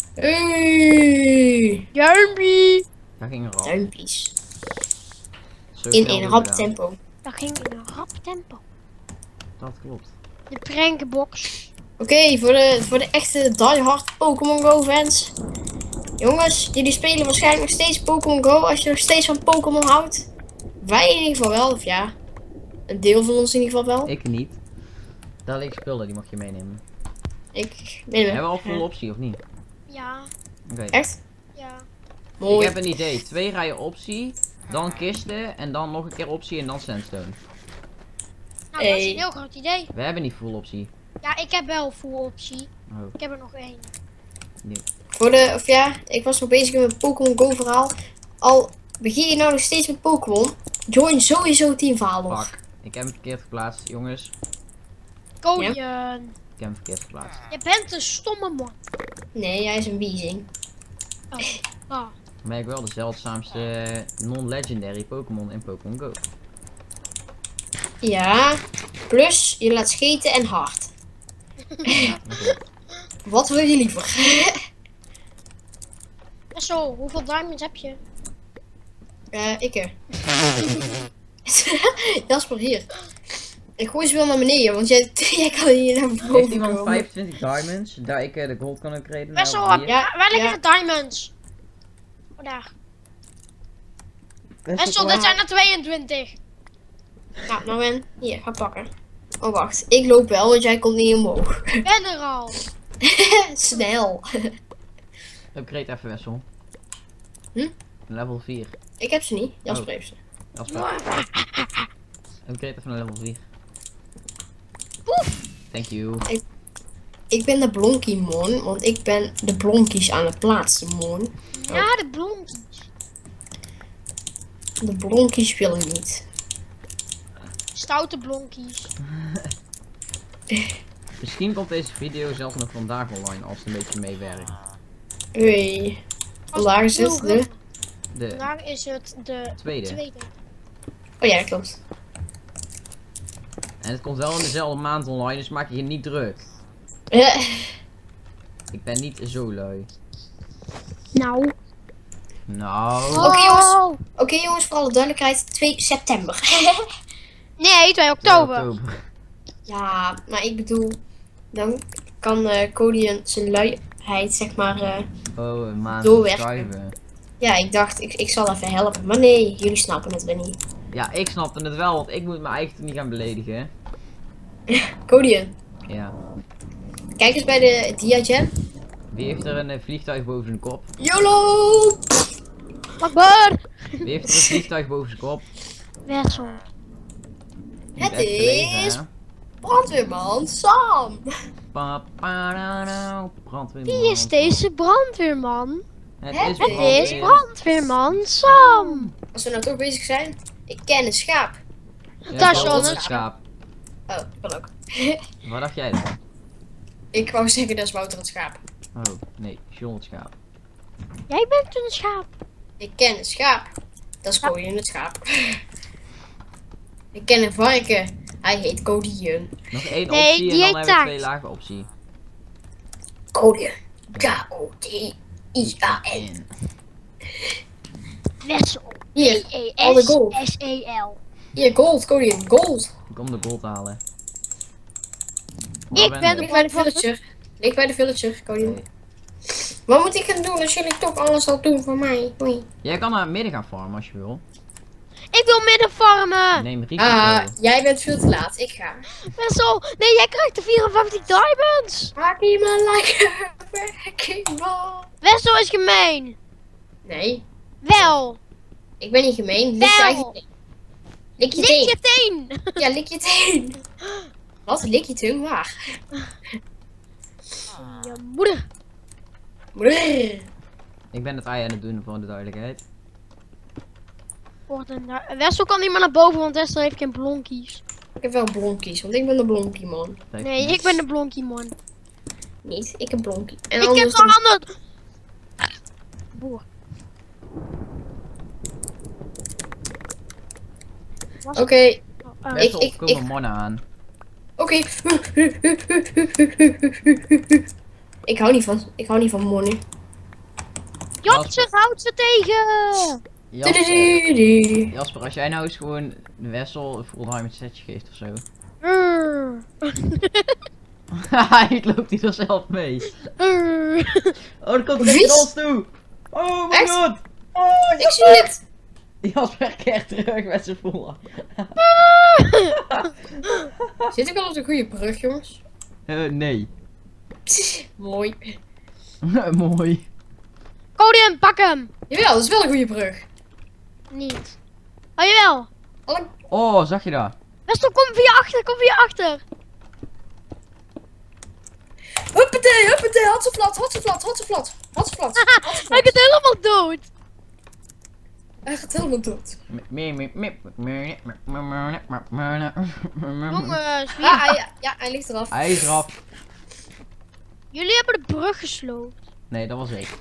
Hey. Jumpy. Daar ging een rap. Duimpjes. Zo In snel een doen we rap dat. tempo. Dat ging in een rap tempo. Dat klopt. De prankbox. Oké, voor, de, voor de echte diehard Pokémon Go fans. Jongens, jullie spelen waarschijnlijk nog steeds Pokémon Go als je nog steeds van Pokémon houdt. Wij in ieder geval wel, of ja. Een deel van ons in ieder geval wel. Ik niet. Daar liggen spullen, die mag je meenemen. Ik ben Hebben we al full optie of niet? Ja. Oké. Echt? Ja. Ik Mooi. heb een idee. Twee rijen optie. Dan kisten. En dan nog een keer optie en dan sandstone. Nou, dat is Hey. een heel groot idee. We hebben niet full optie. Ja, ik heb wel full optie. Oh, Ik heb er nog één. nee. Voor de, of ja, ik was nog bezig met mijn Pokémon Go verhaal. Al begin je nou nog steeds met Pokémon, join sowieso Team Valor. Fuck. Ik heb hem verkeerd geplaatst, jongens. Codian. Ik heb hem verkeerd geplaatst. Je bent een stomme man. Nee, hij is een Weezing. Ah. Dan ben ik wel de zeldzaamste non-legendary Pokémon in Pokémon Go. Ja, plus je laat scheten en hard. Wat wil je liever? Zo, hoeveel diamonds heb je? Eh, ik er. Jasper, hier. Ik gooi ze wel naar beneden, want jij, jij kan hier naar Heeft boven iemand komen. vijfentwintig diamonds? Daar ik eh, de gold kan upgraden? Best wel Nou, wat. hier. Ja, Waar liggen ja. de diamonds? Oh, daar. Best Best wel, wel dit zijn er tweeëntwintig. Nou, nou en. Hier, ga pakken. Oh, wacht. Ik loop wel, want jij komt niet omhoog. Ik ben er al. Snel. Upgrade even Wessel. Hm? Level vier. Ik heb ze niet. Jasper Oh. heeft ze. Dat is wel. Upgrade even naar level vier. Poef. Thank you. Ik ben de Blonkymon, want ik ben de blonkies aan het plaatsen, mon. Ja, de blonkies. De blonkies wil ik niet. Stoute blonkies. Misschien komt deze video zelfs nog vandaag online als het een beetje meewerkt. Hey. Vandaag is het de... De Vandaag is het de tweede. tweede. Oh ja, dat klopt. En het komt wel in dezelfde maand online, dus maak je je niet druk. Eh, Ik ben niet zo lui. Nou. Nou. Oké, jongens. Oh. Oké jongens, voor alle duidelijkheid, twee september. Nee, twee oktober. Ja, maar ik bedoel, dan kan eh Codian zijn luiheid, zeg maar... eh, Oh, een maand Doorwerken. schrijven. ja, ik dacht, ik, ik zal even helpen. Maar nee, jullie snappen het wel niet. Ja, ik snapte het wel, want ik moet mijn eigen niet gaan beledigen. Codian, Ja. kijk eens bij de Diagen. Wie heeft er een eh, vliegtuig boven zijn kop? YOLO! Akbar. Wie heeft er een vliegtuig boven zijn kop? Wessel. Niet Het echt gelegen, is- hè? Brandweerman Sam! Pa, pa, da, da, brandweerman. Wie is deze brandweerman? Het Het is is Het is brandweer. brandweerman Sam. Als we nou toch bezig zijn. Ik ken een schaap. Ja, Dat is wel wel een een schaap. Oh, kan ook. Wat dacht jij dan? Ik wou zeggen, dat is Wouter het schaap. Oh, nee, John het schaap. Jij bent een schaap. Ik ken een schaap. Dat is Cody het schaap. Ik ken een varken. Hij heet Codien. Nog één Nee, optie en die dan heet hebben we taart. twee lage optie. Codien. K O D I A N. Wessel. Hier, E al de S gold. S E L. Hier, gold, Codien, gold. Ik kom de gold halen. Ik Waar ben je? Ligt bij de villager. Ligt bij de villager, Codien. Oké. Wat moet ik gaan doen als jullie toch alles al doen voor mij? Oei. Jij kan naar het midden gaan farmen als je wil. Ik wil midden farmen. Neem Rico. Ah, jij bent veel te laat. Ik ga. Wessel. Nee, jij krijgt de vierenvijftig diamonds. Maak iemand like a wrecking ball. Wessel is gemeen. Nee, Wel. ik ben niet gemeen. Lik je Wel. eigen teen. Lik je Lik teen. je teen. Ja, lik je teen. Wat? Lik je teen? Waar? Je moeder. Brrr. Ik ben het ei aan het doen voor de duidelijkheid. Wordt een daar- Wessel kan niet meer naar boven, want Wessel heeft geen blonkies. Ik heb wel blonkies, want ik ben de blonkie man. Dat heeft Nee, niks. ik ben de blonkie man. Niet, ik heb blonkie. En Ik heb anders een dan- ander. Boer. Was Oké, het- oh, eh, ik- Wessel, ik- kom ik- een mannen aan. oké. Ik hou niet van, ik hou niet van money. Jasper houdt ze tegen. Jasper, Tudududu. Jasper, als jij nou eens gewoon de Wessel een full diamond setje geeft of zo. Urr. Haha, ik loop die er zelf mee. Urr. Oh, er komt er Wie? een naar ons toe. Oh my Echt? god. Oh, Ik zie het. Jasper keert terug met zijn full. Zit ik al op de goede brug, jongens? Eh, nee. Mooi. Mooi. Cody, pak hem. Jawel, dat is wel een goede brug. Niet. Oh jawel. Alle... Oh, zag je dat? Wessel, kom via achter, kom via achter. Huppatee, huppatee, had ze plat, had ze plat, had ze plat, had ze plat. Haha, hij gaat helemaal dood. Hij gaat helemaal dood. Jongens, wie- Ja, hij, ja, hij ligt eraf. Hij is eraf. jullie hebben de brug gesloopt. Nee, dat was ik.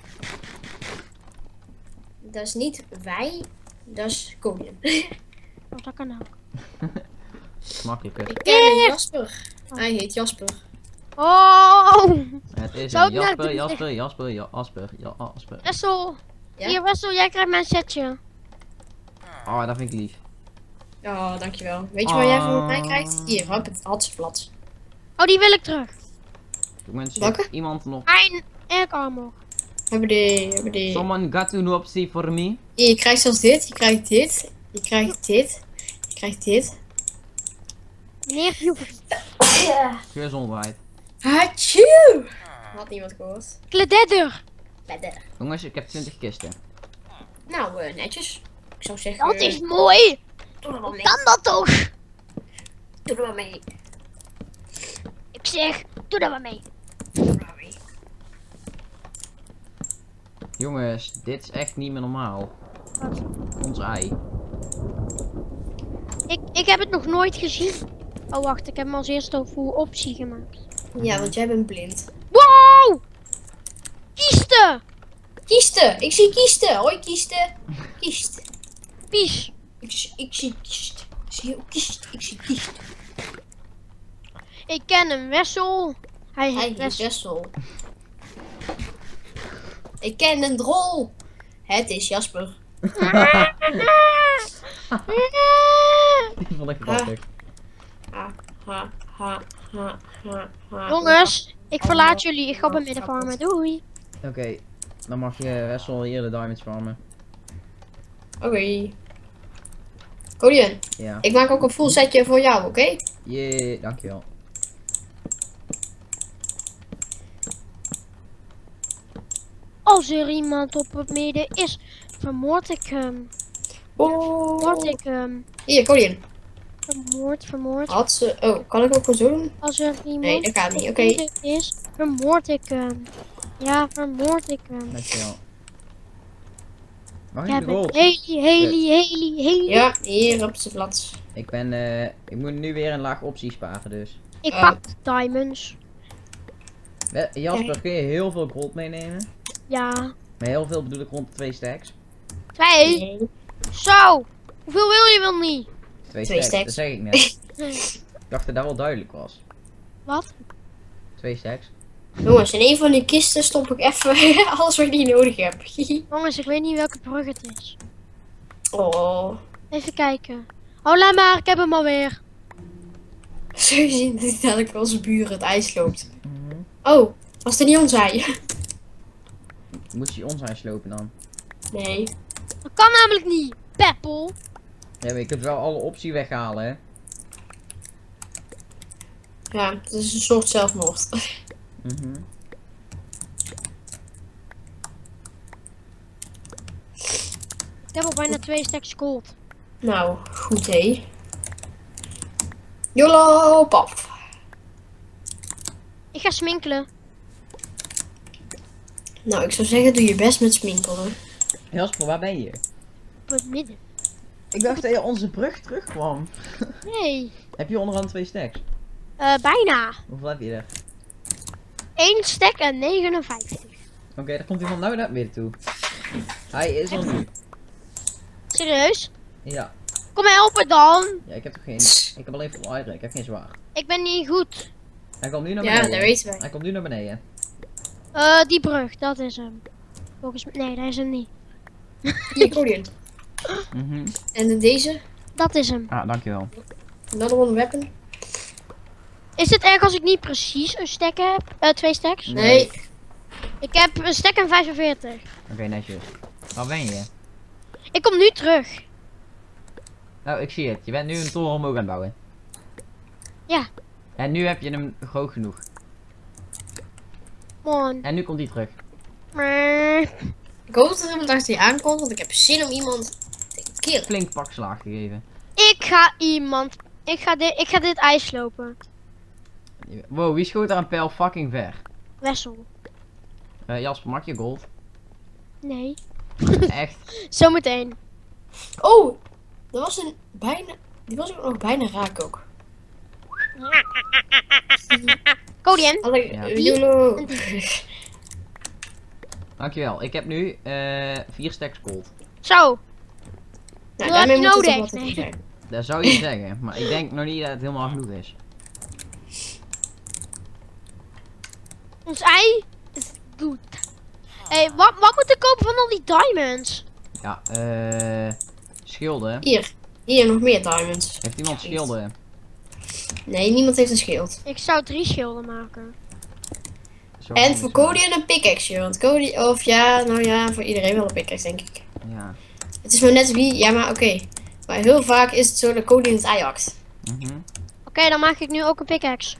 Dat is niet wij, dat is Codien. Oh, dat kan ook. Makkelijker. Ik ken een Jasper. Hij heet Jasper. Oh. Het is Zou een ik naar Jasper, de- Jasper, Jasper, Jasper, Jasper. Wessel. Ja? Hier, Wessel, jij krijgt mijn setje. Oh, dat vind ik lief. Oh, dankjewel. Weet je wat jij van mij Ah. krijgt? Hier, hop, het had ze plat. Oh, die wil ik terug. Mensen, Welke? iemand nog. Mijn air armor. Hebben die, hebben die. Someone got een optie for me. Hier, je krijgt zelfs dit, je krijgt dit, je krijgt dit, je krijgt dit. Meneer Hubert. Gezondheid. Hatsjoe! Had niemand gehoord. Klededder. Lekker. Jongens, ik heb twintig kisten. Nou, eh, netjes. Ik zou zeggen, Dat is mooi. doe er wel mee. Kan dat toch? Doe er wel mee. Ik zeg, doe daar maar mee. Doe er wel mee. Jongens, dit is echt niet meer normaal. Wat? Ons ei. Ik, ik heb het nog nooit gezien. Oh, wacht, ik heb hem als eerste voor optie gemaakt. Ja, want jij bent blind. Wow! Kiesten! Kiesten! Ik zie kiesten! Hoi kiesten! Kiest. Pies. Ik, zie- ik zie kiest. Ik zie ook kiest. Ik zie kiest. Ik ken een Wessel. Hij Hij heet heet Wessel. Wessel. Ik ken een drol. Het is Jasper. Die vond ik grappig. Ha, ha, ha, ha, ha, ha. Jongens, ik verlaat jullie. Ik ga op het midden farmen. Doei. Oké, dan mag je Wessel hier de diamonds farmen. Oké. Codien, Ja. ik maak ook een full setje voor jou, oké? Jee, dankjewel. Als er iemand op het midden is, vermoord ik hem. Vermoord ik hem. Hier, Codien. Vermoord, vermoord. Had ze... Oh, kan ik ook wel zo doen? Als er iemand Nee, dat gaat niet, op oké. het midden is, vermoord ik hem. Ja, vermoord ik hem. Dankjewel. Mag Ik ik heb de het. gold? Haley, Haley, Haley, Haley. Ja, hier op zijn plaats. Ik ben, eh, ik moet nu weer een laag optie sparen dus. Ik Eh. pak de diamonds. We- Jasper, kun je heel veel gold meenemen? Ja. Maar heel veel bedoel ik rond de twee stacks. Twee. Nee. Zo. Hoeveel wil je wel niet? Twee, Twee stacks, dat stacks. zeg ik net. Ik dacht dat dat wel duidelijk was. Wat? Twee stacks. Jongens, in een van die kisten stop ik even alles wat ik niet nodig heb. Jongens, ik weet niet welke brug het is. Oh. Even kijken. Oh, laat maar. Ik heb hem alweer. Zo je ziet dat hij dadelijk wel zijn buren het ijs loopt. Mhm. Oh, was het niet ons ei? Moest je ons aan slopen dan? Nee. Dat kan namelijk niet. Peppel. Ja, maar je kunt wel alle optie weghalen, hè? Ja, het is een soort zelfmoord. Mhm. Ik heb al bijna twee stacks gold. Nou, goed hé. YOLO, pap. Ik ga sminkelen. Nou, ik zou zeggen, doe je best met sminkelen. Jasper, waar ben je? Op het midden. Ik dacht dat je onze brug terugkwam. Nee. Heb je onderhand twee stacks? Eh, bijna. Hoeveel heb je er? één stack en negenenvijftig. Oké, daar komt iemand nou naar midden toe. Hij is er nu. Serieus? Ja. Kom helpen dan. Ja, ik heb toch geen... Ik heb alleen full iron, ik heb geen zwaar. Ik ben niet goed. Hij komt nu naar Ja, beneden. dat weten wij. Hij komt nu naar beneden. Eh, die brug, dat is hem. Volgens mij, nee, dat is hem niet. Hier, Codian. Mhm. En dan deze. Dat is hem. Ah, dankjewel. Another one weapon. Is het erg als ik niet precies een stack heb? Eh, twee stacks? Nee. Ik heb een stack en vijfenveertig. Oké, netjes. Waar ben je? Ik kom nu terug. Oh, ik zie het. Je bent nu een toren omhoog aan het bouwen. Ja. En nu heb je hem groot genoeg. Man. En nu komt hij terug. Maar... Ik hoop dat er iemand achter je aankomt, want ik heb zin om iemand te killen. Flink pakslaag gegeven. Ik ga iemand... Ik ga, dit, ik ga dit ijs lopen. Wow, wie schoot daar een pijl fucking ver? Wessel. Eh, Jasper, mag je gold? Nee. Echt? Zometeen. Oh, dat was een bijna... Die was ook nog bijna raak ook. Codian. Alle, Ja. eh, YOLO. Dankjewel. Ik heb nu eh vier stacks gold. Zo. Nou, Wat daarmee heb je moet het nodig? toch wat Nee. zijn. Dat zou je zeggen, maar ik denk nog niet dat het helemaal genoeg is. Ons ei is goed. Hé, hey, wat, wat moet ik kopen van al die diamonds? Ja, eh schilden. Hier, hier nog meer diamonds. Heeft iemand schilden? Nee, niemand heeft een schild. Ik zou drie schilden maken. Zo En goed voor zo. Cody een pickaxe, want Cody, of ja, nou ja, voor iedereen wel een pickaxe, denk ik. Ja. Het is maar net wie, ja maar oké. Maar heel vaak is het zo dat Cody het ei hakt. Mhm. Oké, dan maak ik nu ook een pickaxe.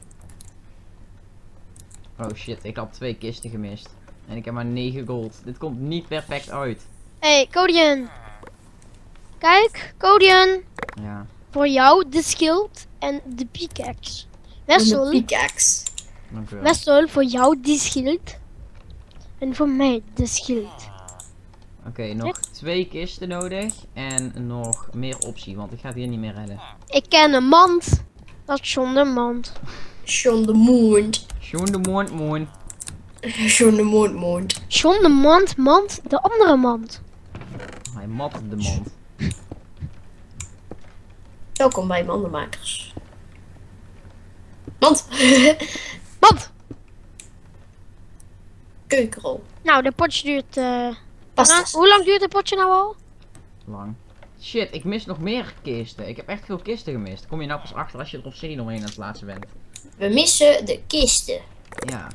Oh shit, ik had twee kisten gemist. En ik heb maar negen gold. Dit komt niet perfect uit. Hé, hey, Codian. Kijk, Codian. Ja. Voor jou de schild en de pickaxe. Wessel, Een pickaxe. Dank u wel. Wessel, voor jou die schild. En voor mij de schild. Oké, nog twee kisten nodig. En nog meer optie, want ik ga het hier niet meer redden. Ik ken een mand. Dat is John de mand. John de Mond. Sean de Moon Moon. John de Mond Mond. John de mand, mand, de andere mand. Hij mat de mand. Welkom bij Mandenmakers. Mand. Mand! Keukenrol. Nou, de potje duurt... eh Pasta's. Hoe lang duurt het potje nou al? Lang. Shit, ik mis nog meer kisten. Ik heb echt veel kisten gemist. Kom je nou pas achter als je er op zee omheen aan het laatste bent. We missen de kisten. Ja.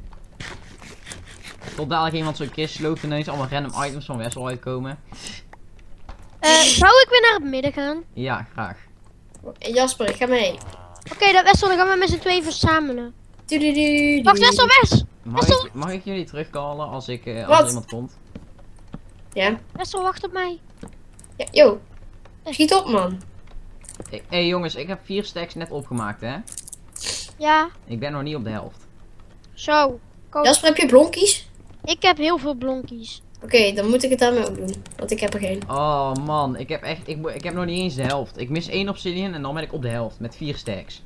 Tot dadelijk iemand zo'n kist sloopt en ineens allemaal random items van Wessel uitkomen. Eh, zou ik weer naar het midden gaan? Oké, Ja, graag. En Jasper, ik ga mee. dat Wessel, dan gaan we met z'n tweeën verzamelen. Doei-doei-doei. Wacht, Wessel, Wes! Mag Wessel! ik, mag ik jullie terugcallen als, ik, eh, als Wat? er iemand komt? Ja. Wessel, wacht op mij. Ja, yo. Schiet op, man. Hé hey, jongens, ik heb vier stacks net opgemaakt, hè. Ja, Ik ben nog niet op de helft. zo. Kom. Jasper, heb je blonkies? Ik heb heel veel blonkies. Oké, dan moet ik het daarmee ook doen. Want ik heb er geen. Oh man, ik heb echt, ik, mo- ik heb nog niet eens de helft. Ik mis één obsidian en dan ben ik op de helft met vier stacks.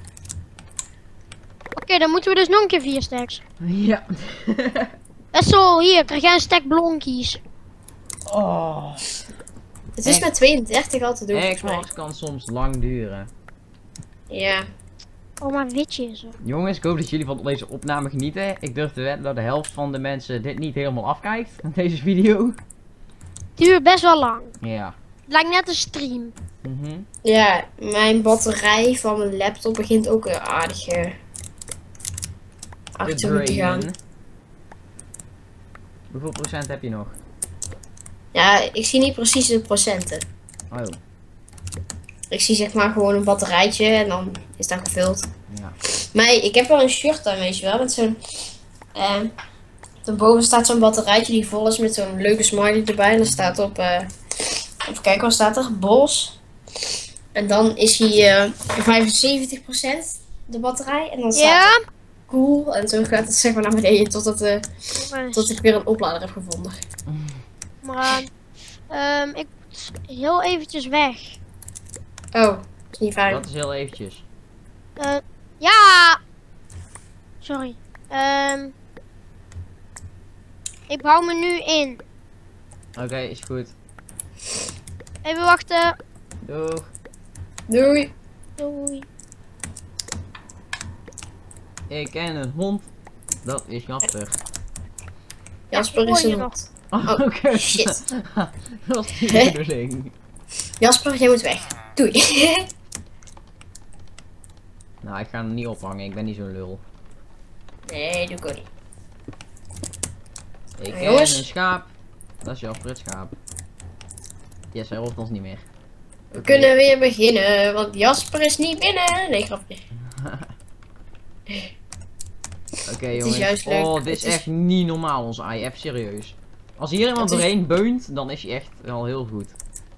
Oké, dan moeten we dus nog een keer vier stacks. Ja. Wessel, hier, krijg jij een stack blonkies. Oh. Het is Echt? met tweeëndertig al te doen. volgens mij. Xbox kan soms lang duren. Ja. Oh, maar witje is er. Jongens, ik hoop dat jullie van deze opname genieten. Ik durf te wedden dat de helft van de mensen dit niet helemaal afkijkt. Deze video. Duurt best wel lang. Ja. Lijkt net een stream. Mhm. Ja, mijn batterij van mijn laptop begint ook weer aardig eh, achter te gaan. Drainen. Hoeveel procent heb je nog? Ja, ik zie niet precies de procenten. Oh, Ik zie zeg maar gewoon een batterijtje en dan is dat gevuld. ja. Maar ik heb wel een shirt aan, weet je wel, met zo'n... Eh, daarboven staat zo'n batterijtje die vol is met zo'n leuke smiley erbij. En dan staat op... eh even kijken, wat staat er? Bos. En dan is hij eh vijfenzeventig procent de batterij. En dan staat Ja? er cool. En zo gaat het zeg maar naar beneden tot, het, eh, Jongens, tot ik weer een oplader heb gevonden. maar ehm, ik moet heel eventjes weg. Oh, dat is niet fijn. Dat is heel eventjes. Eh, ja! Sorry. Ehm ik hou me nu in. Oké, is goed. Even wachten. Doeg. Doei. Doei. Ik ken een hond. Dat is Jasper. Jasper ik hoor is je een nog. hond. Oh, Oh, oké. shit. Dat was niet de bedoeling. Jasper, jij moet weg. Doei. Nou, ik ga hem niet ophangen. Ik ben niet zo'n lul. Nee, doe ik ook niet. Ik Nou, ken jongens. een schaap. Dat is Jasper het schaap. Yes, hij rolt ons niet meer. We kunnen weer beginnen, want Jasper is niet binnen. Nee, grapje. Oké is jongens. juist leuk. Oh, dit is Het is- echt niet normaal onze ai. Even serieus. Als hier iemand Het is- doorheen beunt, dan is hij echt wel heel goed.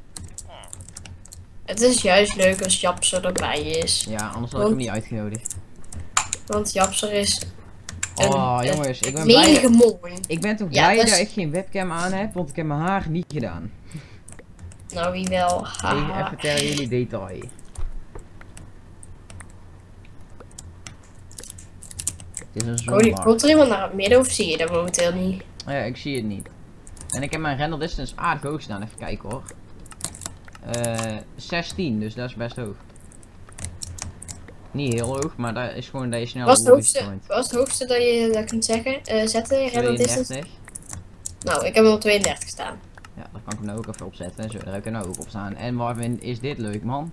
Het is juist leuk als Japser erbij is. Ja, anders had ik Want- hem niet uitgenodigd. Want Japser is een, Oh een jongens, ik ben blij. mega dat- mooi. Ik ben toch Ja, blij dat dat is- ik geen webcam aan heb, want ik heb mijn haar niet gedaan. Nou, wie wel. Even, Haha. even ter jullie detail. Het is een Komt zondag. komt er iemand naar het midden of zie je dat momenteel niet? Oh ja, ik zie het niet. En ik heb mijn render distance aardig hoog staan. Even kijken hoor. Eh zestien, dus dat is best hoog. Niet heel hoog, maar dat is gewoon dat je snel Wat is het de hoogste, point. wat is het hoogste dat je dat kunt zeggen? Eh zetten, random distance? tweeëndertig. Nou, ik heb hem op tweeëndertig staan. Ja, dan kan ik hem nou ook even opzetten. Zo, daar heb ik er nou ook op staan. En Marvin, is dit leuk man?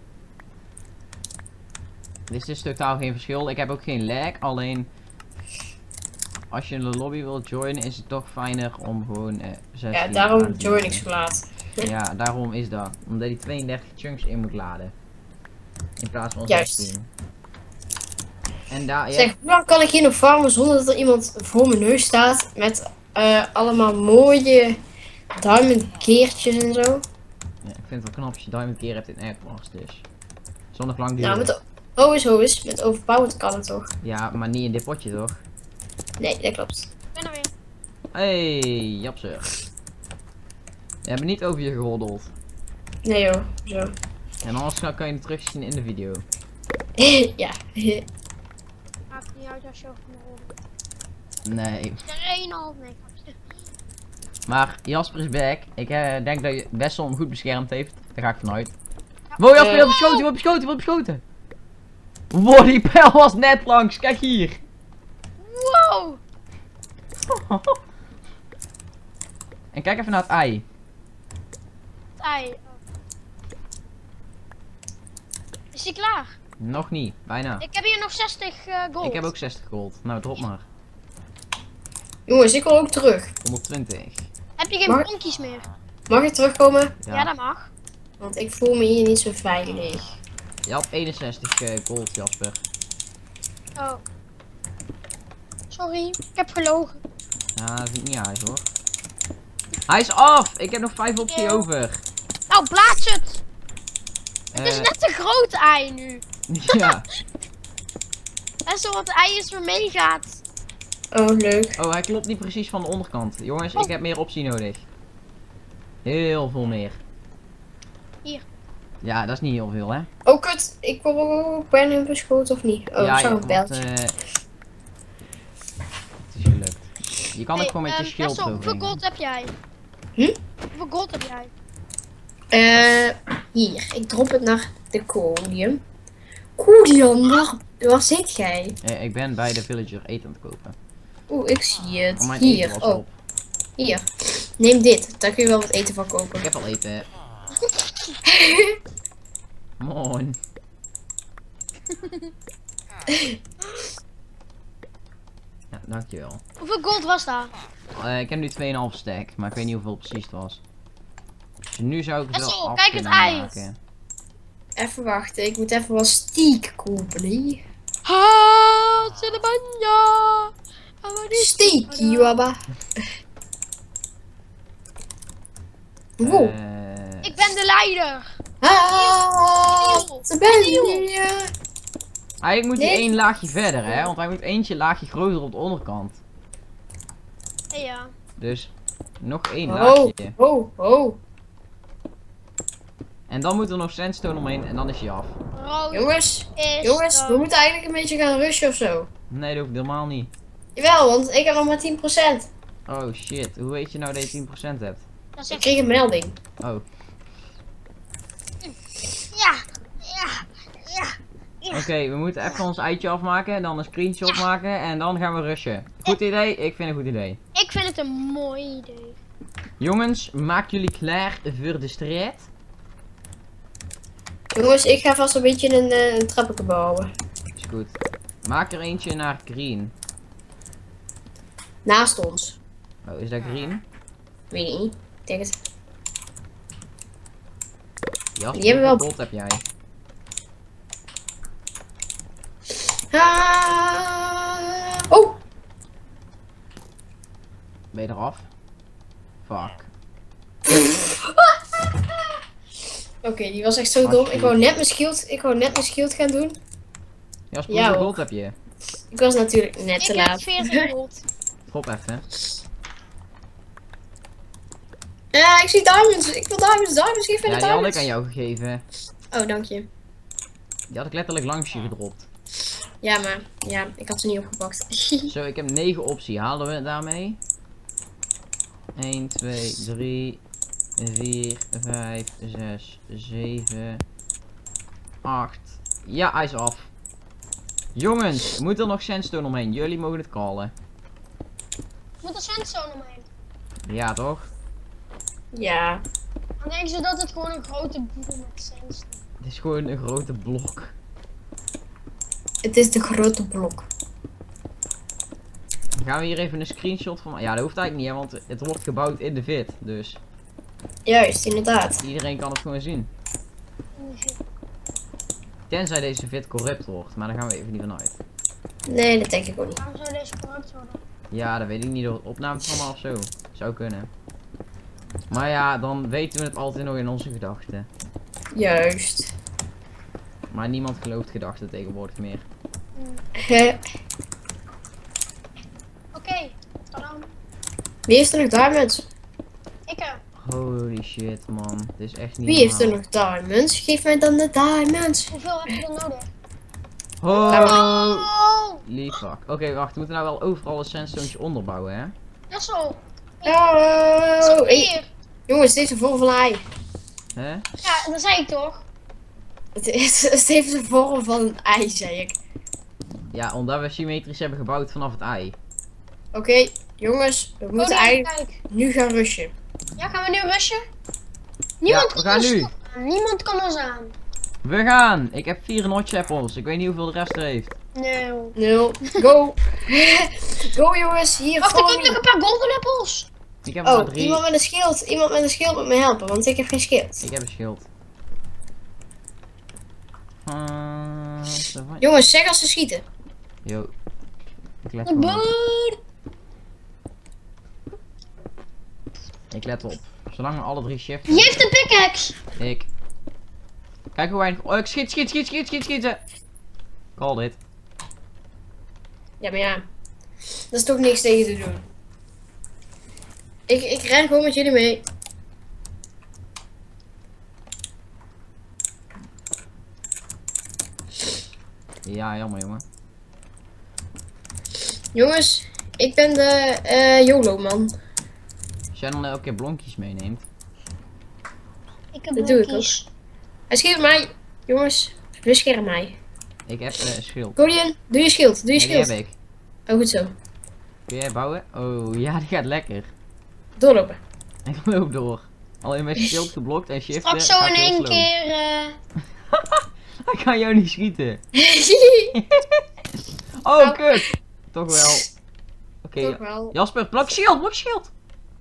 Dit is totaal geen verschil. Ik heb ook geen lag, alleen... Als je in de lobby wilt joinen, is het toch fijner om gewoon eh, zestien Ja, aan daarom te join ik zetten. zo laat. Ja, daarom is dat. Omdat hij tweeëndertig chunks in moet laden. In plaats van Juist. zestien. En daar, ja, Zeg, hoe lang kan ik hier nog farmen zonder dat er iemand voor mijn neus staat met eh, allemaal mooie diamond keertjes en zo? ja, ik vind het wel knap als je diamond keer hebt in Airforce dus. Zonder lang duren. Nou, met ho is ho is, met overpowered kan het toch? Ja, maar niet in dit potje toch? Nee, dat klopt. Ik ben er weer. Hey, Japser. Je hebt niet over je geroddeld. Nee joh, zo. En anders kan kan je het terugzien in de video. Ja. Maakt niet uit als je over me hoort. Nee. Er één al. Nee, grapje. Maar Jasper is back. Ik eh, denk dat je Wessel hem goed beschermd heeft. Daar ga ik vanuit. Wow, Jasper, je wordt beschoten, je wordt beschoten, je wordt beschoten. Wow, die pijl was net langs. Kijk hier. Wow! En kijk even naar het ei. Ei. Oh. Is hij klaar? Nog niet, bijna. Ik heb hier nog zestig uh, gold. Ik heb ook zestig gold. Nou, drop maar. Jongens, ik wil ook terug. honderdtwintig. Heb je geen Maar- bonkies meer? Mag ik terugkomen? Ja. Ja. dat mag. Want ik voel me hier niet zo veilig. Je had eenenzestig eh, gold, Jasper. Oh. Sorry, ik heb gelogen. Ja, dat vind ik niet uit hoor. Hij is af! Ik heb nog vijf optie Ja. over. Nou, plaats het! Het is Eh, net een groot ei nu. ja. En zo wat ei is weer meegaat. Oh, leuk. Oh, hij klopt niet precies van de onderkant. Jongens, Oh. ik heb meer optie nodig. Heel veel meer. Hier. Ja, dat is niet heel veel, hè? Oh, kut. Ik ben hem beschoten of niet? Oh, ja, zo ja, een want, beltje. eh, het is gelukt. Je kan het Hey, gewoon met je ehm, schild Nestor, hoeveel overbrengen. gold heb jij? Hm? Hoeveel gold heb jij? Eh, hier. Ik drop het naar de Codium. Codium, waar, waar zit jij? Eh, ik ben bij de villager eten aan het kopen. Oeh, ik zie het. Oh, mijn eten Hier. was Oh, op. hier. Neem dit. Daar kun je wel wat eten van kopen. Ik heb al eten. Mooi. Ja, dankjewel. Hoeveel gold was daar? Eh, ik heb nu twee komma vijf stack, maar ik weet niet hoeveel precies het was. Dus nu zou ik het wel Essel, af kijk het kunnen ijs. maken. Even wachten. Ik moet even wat steak kopen. Ha, Cinnamania. Steak, jabba. Wow. Eh, Ik ben de leider. Ah, ze ben hier. eigenlijk moet hij Nee. één laagje verder, hè? Want hij moet eentje laagje groter op de onderkant. Hey, ja. Dus nog één Oh, laagje. oh, oh. En dan moet er nog sandstone omheen en dan is hij af. Rood Jongens, is jongens, de- we moeten eigenlijk een beetje gaan rushen of zo. Nee, dat hoeft helemaal niet. Jawel, want ik heb nog maar tien procent. Oh shit, hoe weet je nou dat je tien procent hebt? Dat is Ik echt... kreeg een melding. Oh, Ja, ja, ja. oké, we moeten even ons eitje afmaken en dan een screenshot maken en dan gaan we rushen. Goed idee? Ik vind een goed idee. Ik vind het een mooi idee. Jongens, maak jullie klaar voor de strijd? Jongens, ik ga vast een beetje een, uh, een trappetje bouwen. Is goed. Maak er eentje naar green. Naast ons. Oh, is dat green? Weet ik niet. Ik denk het. Jasper, Die hebben wel- hoeveel gold heb jij? Ah. Oh, Ben je eraf? Fuck. oké, die was echt zo dom. Ik wou net mijn schild, ik wou net mijn schild gaan doen. Jasper, Ja, hoeveel hoor. gold heb je? Ik was natuurlijk net te Ik heb laat. veertien gold. Drop even. Ja, ik zie diamonds. Ik wil diamonds, diamonds. Geef me Ja, de die had ik diamonds. aan jou gegeven. Oh, dank je. Die had ik letterlijk langs je gedropt. Ja, maar ja, ik had ze niet opgepakt. Zo, ik heb negen optie. Halen we het daarmee? een, twee, drie, vier, vijf, zes, zeven, acht. Ja, hij is af. Jongens, moet er nog sandstone omheen? Jullie mogen het callen. Moet er sandstone omheen? Ja, toch? Ja. Dan denken ze dat het gewoon een grote boel met sandstone. Het is gewoon een grote blok. Het is de grote blok. Gaan we hier even een screenshot van... Ja, dat hoeft eigenlijk niet, hè, want het wordt gebouwd in de vid. Dus Juist, inderdaad. iedereen kan het gewoon zien. Tenzij deze vid corrupt wordt, maar daar gaan we even niet vanuit. Nee, dat denk ik ook niet. Waarom zou deze corrupt worden? Ja, dat weet ik niet door opname van of zo. Zou kunnen. Maar ja, dan weten we het altijd nog in onze gedachten. Juist. Maar niemand gelooft gedachten tegenwoordig meer. Oké, tadam. Wie heeft er nog diamonds? Ik heb. Holy shit, man. Dit is echt niet Wie heeft er normaal. nog diamonds? Geef mij dan de diamonds. Hoeveel heb je er nodig? Holy fuck. Oké, wacht. We moeten nou wel overal een sandstone onderbouwen, hè? Ja, zo. Oh, Zo hey, hier. jongens, dit is een vorm van een ei. Hè? Ja, dat zei ik toch? Het, is, het heeft de vorm van een ei, zei ik. Ja, omdat we symmetrisch hebben gebouwd vanaf het ei. Oké, jongens, we moeten Oh, nee, eigenlijk kijk. nu gaan rushen. Ja, gaan we nu rushen? Niemand Ja, we kan gaan ons nu. aan. Niemand kan ons aan. We gaan! Ik heb vier notch apples. Ik weet niet hoeveel de rest er heeft. Nee. Nul, go. Go, jongens, hier Wacht, ik voor heb nog me. een paar golden apples. Ik heb er maar Oh, drie. iemand met een schild. Iemand met een schild moet me helpen, want ik heb geen schild. Ik heb een schild. Uh, zo van- Jongens, zeg als ze schieten. Yo. Ik let De gewoon op. bird. Ik let op. Zolang we alle drie shiften. Wie heeft een pickaxe? Ik. Kijk hoe weinig. Oh, ik schiet, schiet, schiet, schiet, schiet, schieten. Call dit. Ja, maar ja. Dat is toch niks tegen te doen. Ik, ik ren gewoon met jullie mee. Ja, jammer jongen. Jongens, ik ben de eh, YOLO man. Als jij dan elke keer blonkjes meeneemt. Ik heb Dat doe ik blokjes. Hij schiet op mij. Jongens, bescherm mij. Ik heb eh, een schild. Godian, doe je schild. Doe je Ja, die schild. heb ik. Oh, goed zo. Kun jij bouwen? Oh ja, die gaat lekker. Doorlopen. Ik loop door. Alleen met schild geblokt en shiften. Straks zo gaat in heel één slow. keer. eh, Hij kan jou niet schieten. Oh, Nou. kut. Toch wel. Oké, Toch wel. Jasper, blok shield, blok shield.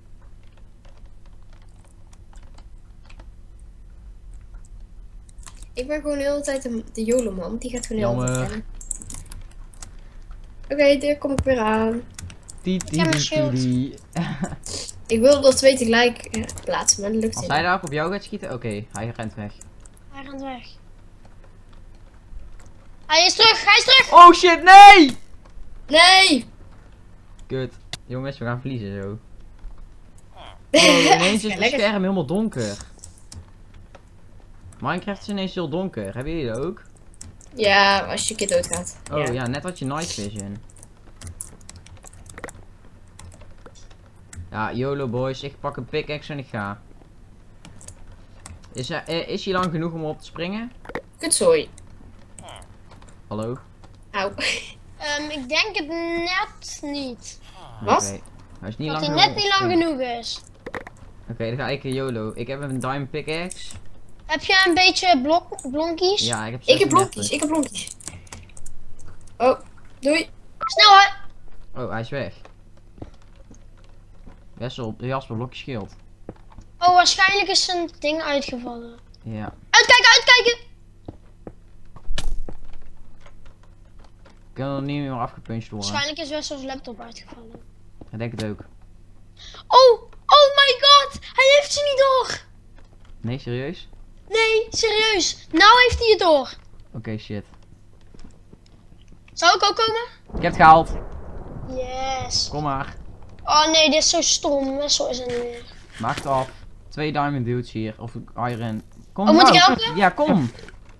Ik ben gewoon de hele tijd de, de YOLO man. Die gaat gewoon de hele tijd Jammer. rennen. Oké, daar kom ik weer aan. Die, heb die, een die, schild. die. Ik wilde er twee tegelijk eh, plaatsen, maar dat lukt Als niet. hij daar ook op jou gaat schieten, oké, hij rent weg. Hij rent weg. Hij is terug, hij is terug! Oh shit, nee! Nee! Kut. Jongens, we gaan verliezen zo. Oh, ineens is Ja, het lekker. scherm helemaal donker. Minecraft is ineens heel donker. Hebben jullie dat ook? Ja, als je een keer doodgaat. Oh ja, ja. net had je night vision. Ja, YOLO boys, ik pak een pickaxe en ik ga. Is, hij, eh, is hij lang genoeg om op te springen? Kutzooi. Hallo? Auw. Ehm, ik denk het net niet. Wat? Oké. Hij is niet Dat lang hij genoeg net om niet op te lang springen. genoeg is. Oké, dan ga ik een YOLO. Ik heb een diamond pickaxe. Heb jij een beetje blok, blonkies? Ja, ik heb Ik heb zesendertig. blokjes, ik heb blokjes. Oh, doei. Snelheid! Oh, hij is weg. Wessel, Jasper, blokje schild. Oh, waarschijnlijk is zijn ding uitgevallen. Ja. Uitkijken, uitkijken! Ik kan er niet meer afgepunched worden. Waarschijnlijk is Wessel's laptop uitgevallen. Ik denk het ook. Oh, oh my god! Hij heeft ze niet door! Nee, serieus? Nee, serieus. Nou heeft hij het door. Oké, shit. Zou ik ook komen? Ik heb het gehaald. Yes. Kom maar. Oh nee, dit is zo stom. Wessel is er niet meer. Maak het af. Twee diamond dudes hier. Of iron. Kom Oh, moet nou, ik kom. helpen? Ja, kom.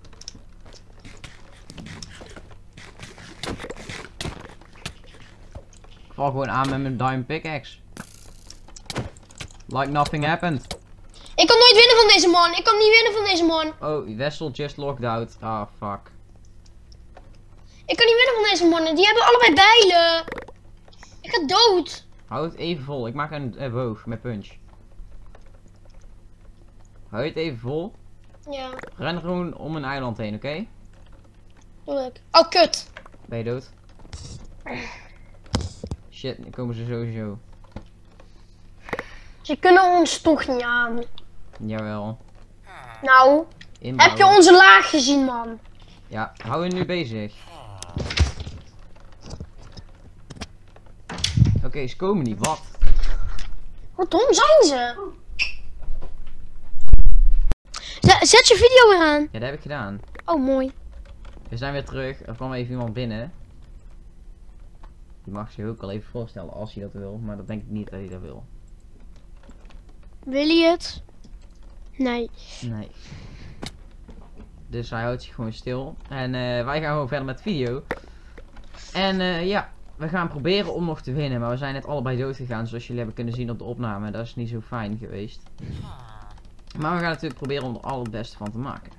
Ik val gewoon aan met mijn diamond pickaxe. Like nothing happened. Ik kan nooit winnen van deze man. Ik kan niet winnen van deze man. Oh, Wessel just logged out. Ah, fuck. Ik kan niet winnen van deze mannen. Die hebben allebei bijlen. Ik ga dood. Hou het even vol. Ik maak een, een boog met punch. Hou je het even vol. Ja, Ren gewoon om een eiland heen, oké? doe ik. Oh, kut. Ben je dood? Shit, nu komen ze sowieso. Ze kunnen ons toch niet aan. Jawel. Nou, Inbouwen. heb je onze laag gezien, man? Ja, hou je nu bezig. Oké, ze komen niet. Wat? Hoe dom zijn ze? Zet, zet je video weer aan. Ja, dat heb ik gedaan. Oh, mooi. We zijn weer terug. Er kwam even iemand binnen. Die mag zich ook al even voorstellen als hij dat wil. Maar dat denk ik niet dat hij dat wil. Wil je het? Nee. Nee. Dus hij houdt zich gewoon stil. En eh, wij gaan gewoon verder met de video. En eh, ja, we gaan proberen om nog te winnen. Maar we zijn net allebei dood gegaan. Zoals jullie hebben kunnen zien op de opname. Dat is niet zo fijn geweest. Maar we gaan natuurlijk proberen om er al het beste van te maken.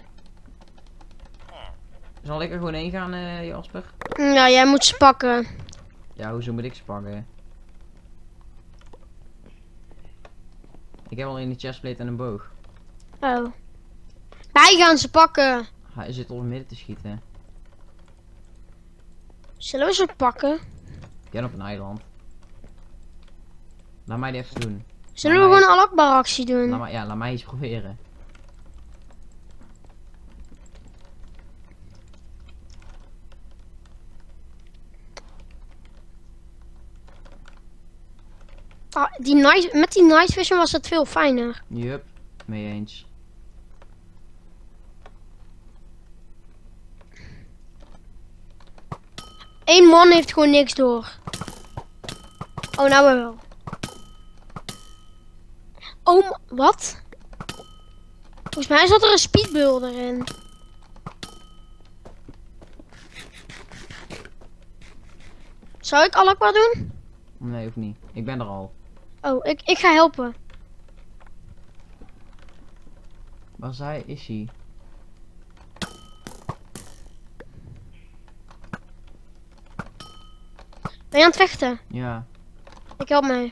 Zal ik er gewoon heen gaan, eh, Jasper? Ja, jij moet ze pakken. Ja, hoezo moet ik ze pakken? Ik heb al in de chestplate en een boog. Oh. Wij gaan ze pakken. Hij zit op het midden te schieten. Zullen we ze pakken? Ik ben op een eiland. Laat mij die even doen. Zullen we Laat mij- gewoon een Al-Akbar actie doen? Laat mij, ja, laat mij eens proberen. Ah, die night, met die night vision was het veel fijner. Jup, mee eens. Eén man heeft gewoon niks door. Oh, nou wel. Oh, wat? Volgens mij zat er een speedbull erin. Zou ik al akwa doen? Nee, hoeft niet. Ik ben er al. Oh, ik, ik ga helpen. Waar zij is hij? Ben je aan het vechten? Ja. Ik help mee.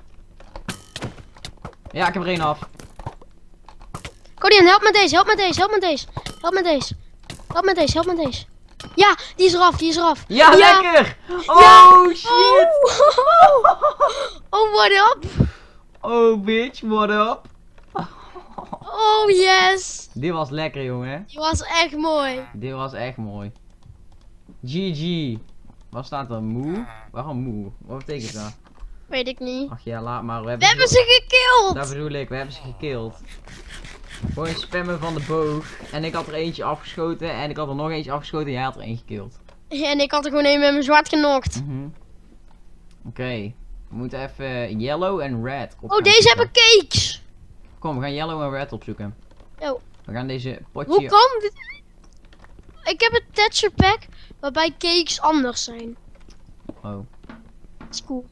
Ja, ik heb er één af. Codian, help met deze, help met deze, help met deze. Help met deze. Help met deze, help met deze. Ja, die is eraf, die is eraf. Ja, lekker! Oh, shit! Oh, oh, what up? Oh, bitch, what up? Oh, yes. Dit was lekker, jongen. Die was echt mooi. Dit was echt mooi. G G. Wat staat er? Moe? Waarom moe? Wat betekent dat? Weet ik niet. Ach ja, laat maar. We We hebben, hebben ze... ze gekild. Dat bedoel ik, we hebben ze gekild. Gewoon spammen van de boog. En ik had er eentje afgeschoten. En ik had er nog eentje afgeschoten. En jij had er eentje gekild. En ik had er gewoon een met mijn zwaard genokt. Mhm. Oké. We moeten even yellow en red op Oh, gaan deze zoeken. hebben cakes. Kom, we gaan yellow en red opzoeken. Oh. We gaan deze potje... Hoe kan dit? Ik heb een texture pack waarbij cakes anders zijn. Oh. Dat is cool.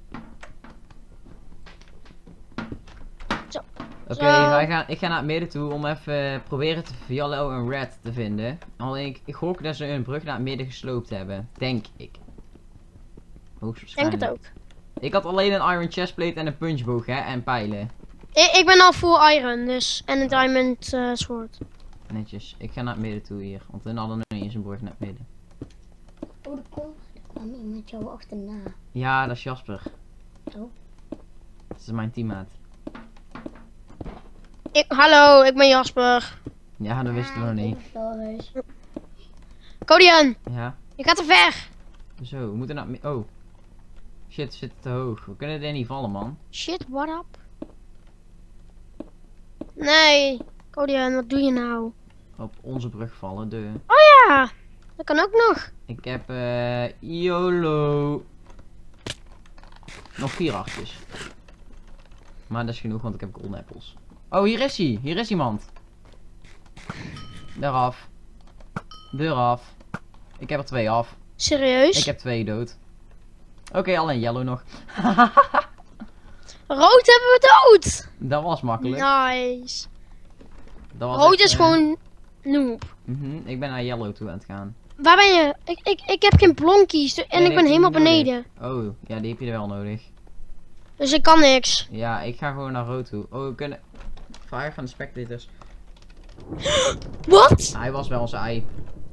Oké, Zo. wij gaan, ik ga naar het midden toe om even proberen te yellow en red te vinden. Alleen ik, ik gok dat ze een brug naar het midden gesloopt hebben. Denk ik. Ik denk Hoogstwaarschijnlijk. het ook. Ik had alleen een iron chestplate en een punchboog, hè, en pijlen. Ik, ik ben al full iron, dus. En een diamond uh, sword. Netjes. Ik ga naar het midden toe hier, want we hadden nog niet eens een brug naar het midden. Oh, er komt er kwam iemand jou achterna. Ja, dat is Jasper. Oh. Dat is mijn teammaat. Ik, hallo, ik ben Jasper. Ja, dat wisten we nog niet. Floris. Codian, Ja. je gaat te ver. Zo, we moeten naar het mi- Oh. Shit, we zitten te hoog. We kunnen er niet vallen, man. Shit, what up? Nee, Codian, wat doe je nou? Op onze brug vallen, de. Ja, dat kan ook nog. Ik heb eh YOLO. Nog vier hartjes. Maar dat is genoeg, want ik heb golden apples. Oh, hier is hij. Hier is iemand. Eraf. Deur af. Ik heb er twee af. Serieus? Ik heb twee dood. Oké, alleen yellow nog. Rood hebben we dood. Dat was makkelijk. Nice. Dat was Rood echt, is eh, gewoon noob. mhm, ik ben naar yellow toe aan het gaan. Waar ben je? Ik, ik, ik heb geen blonkies en die ik heb ben je helemaal niet nodig. beneden. Oh, ja, die heb je er wel nodig. Dus ik kan niks. Ja, ik ga gewoon naar rood toe. Oh, we kunnen... Vragen van de spectators. Wat? Hij was bij onze ei.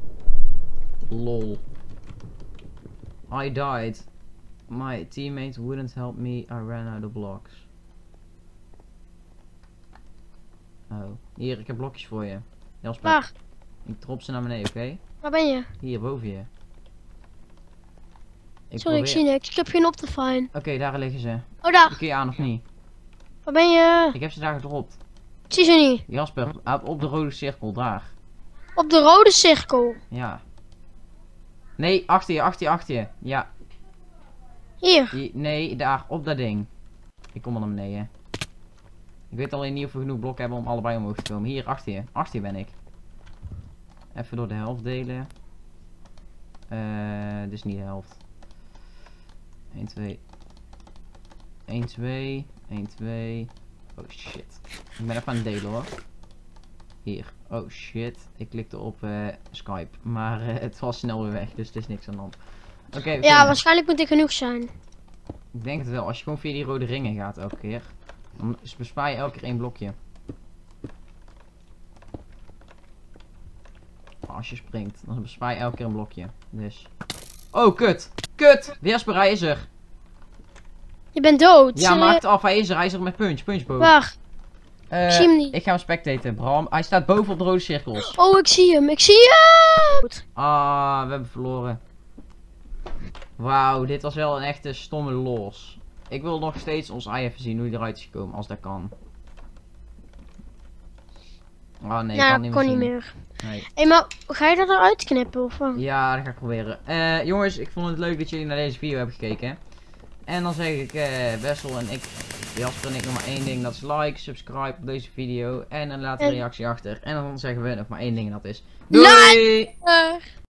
Lol. I died. My teammate wouldn't help me. I ran out of blocks. Oh. Hier, ik heb blokjes voor je. Jasper. Waar? Ik drop ze naar beneden, oké? Waar ben je? Hier, boven je. Ik Sorry, ik zie niks. Ik heb geen Optifine. Oké, daar liggen ze. Oh, daar. Kun je aan of niet? Waar ben je? Ik heb ze daar gedropt. Ik zie ze niet. Jasper, op op de rode cirkel, daar. Op de rode cirkel. Ja. Nee, achter je, achter je, achter je. Ja. Hier. Die- nee, daar, op dat ding. Ik kom al naar beneden. Ik weet alleen niet of we genoeg blokken hebben om allebei omhoog te komen. Hier, achter je. Achter je ben ik. Even door de helft delen. Eh, dit is niet de helft. één, twee. één, twee. één, twee. Oh shit. Ik ben even aan het delen hoor. Hier. Oh shit. Ik klikte op eh, Skype. Maar eh, het was snel weer weg. Dus het is niks aan de hand. Oké. we Ja, kunnen. waarschijnlijk moet ik genoeg zijn. Ik denk het wel. Als je gewoon via die rode ringen gaat elke keer. Dan bespaar je elke keer één blokje. Maar als je springt, dan bespaar je elke keer een blokje. Dus. Oh, kut! Kut! De Jasper, hij is er. Je bent dood. Ja, Serieus? maak het af. Hij is er. Hij is er met punch. Punchboog. Waar? Eh, ik zie hem niet. Ik ga hem spectaten, Bram. Hij staat boven op de rode cirkels. Oh, ik zie hem. Ik zie hem. Goed. Ah, we hebben verloren. Wauw, dit was wel een echte stomme los. Ik wil nog steeds ons ei even zien hoe hij eruit is gekomen, als dat kan. Oh nee, ik Ja, kan dat niet kon meer niet zien. meer. Nee. Hé, maar ga je dat eruit knippen of wat? Ja, dat ga ik proberen. Eh, jongens, ik vond het leuk dat jullie naar deze video hebben gekeken. En dan zeg ik, uh, Wessel en ik, Jasper en ik nog maar één ding. Dat is like, subscribe op deze video. En dan laat een En- reactie achter. En dan zeggen we nog maar één ding en dat is... Doei! Later.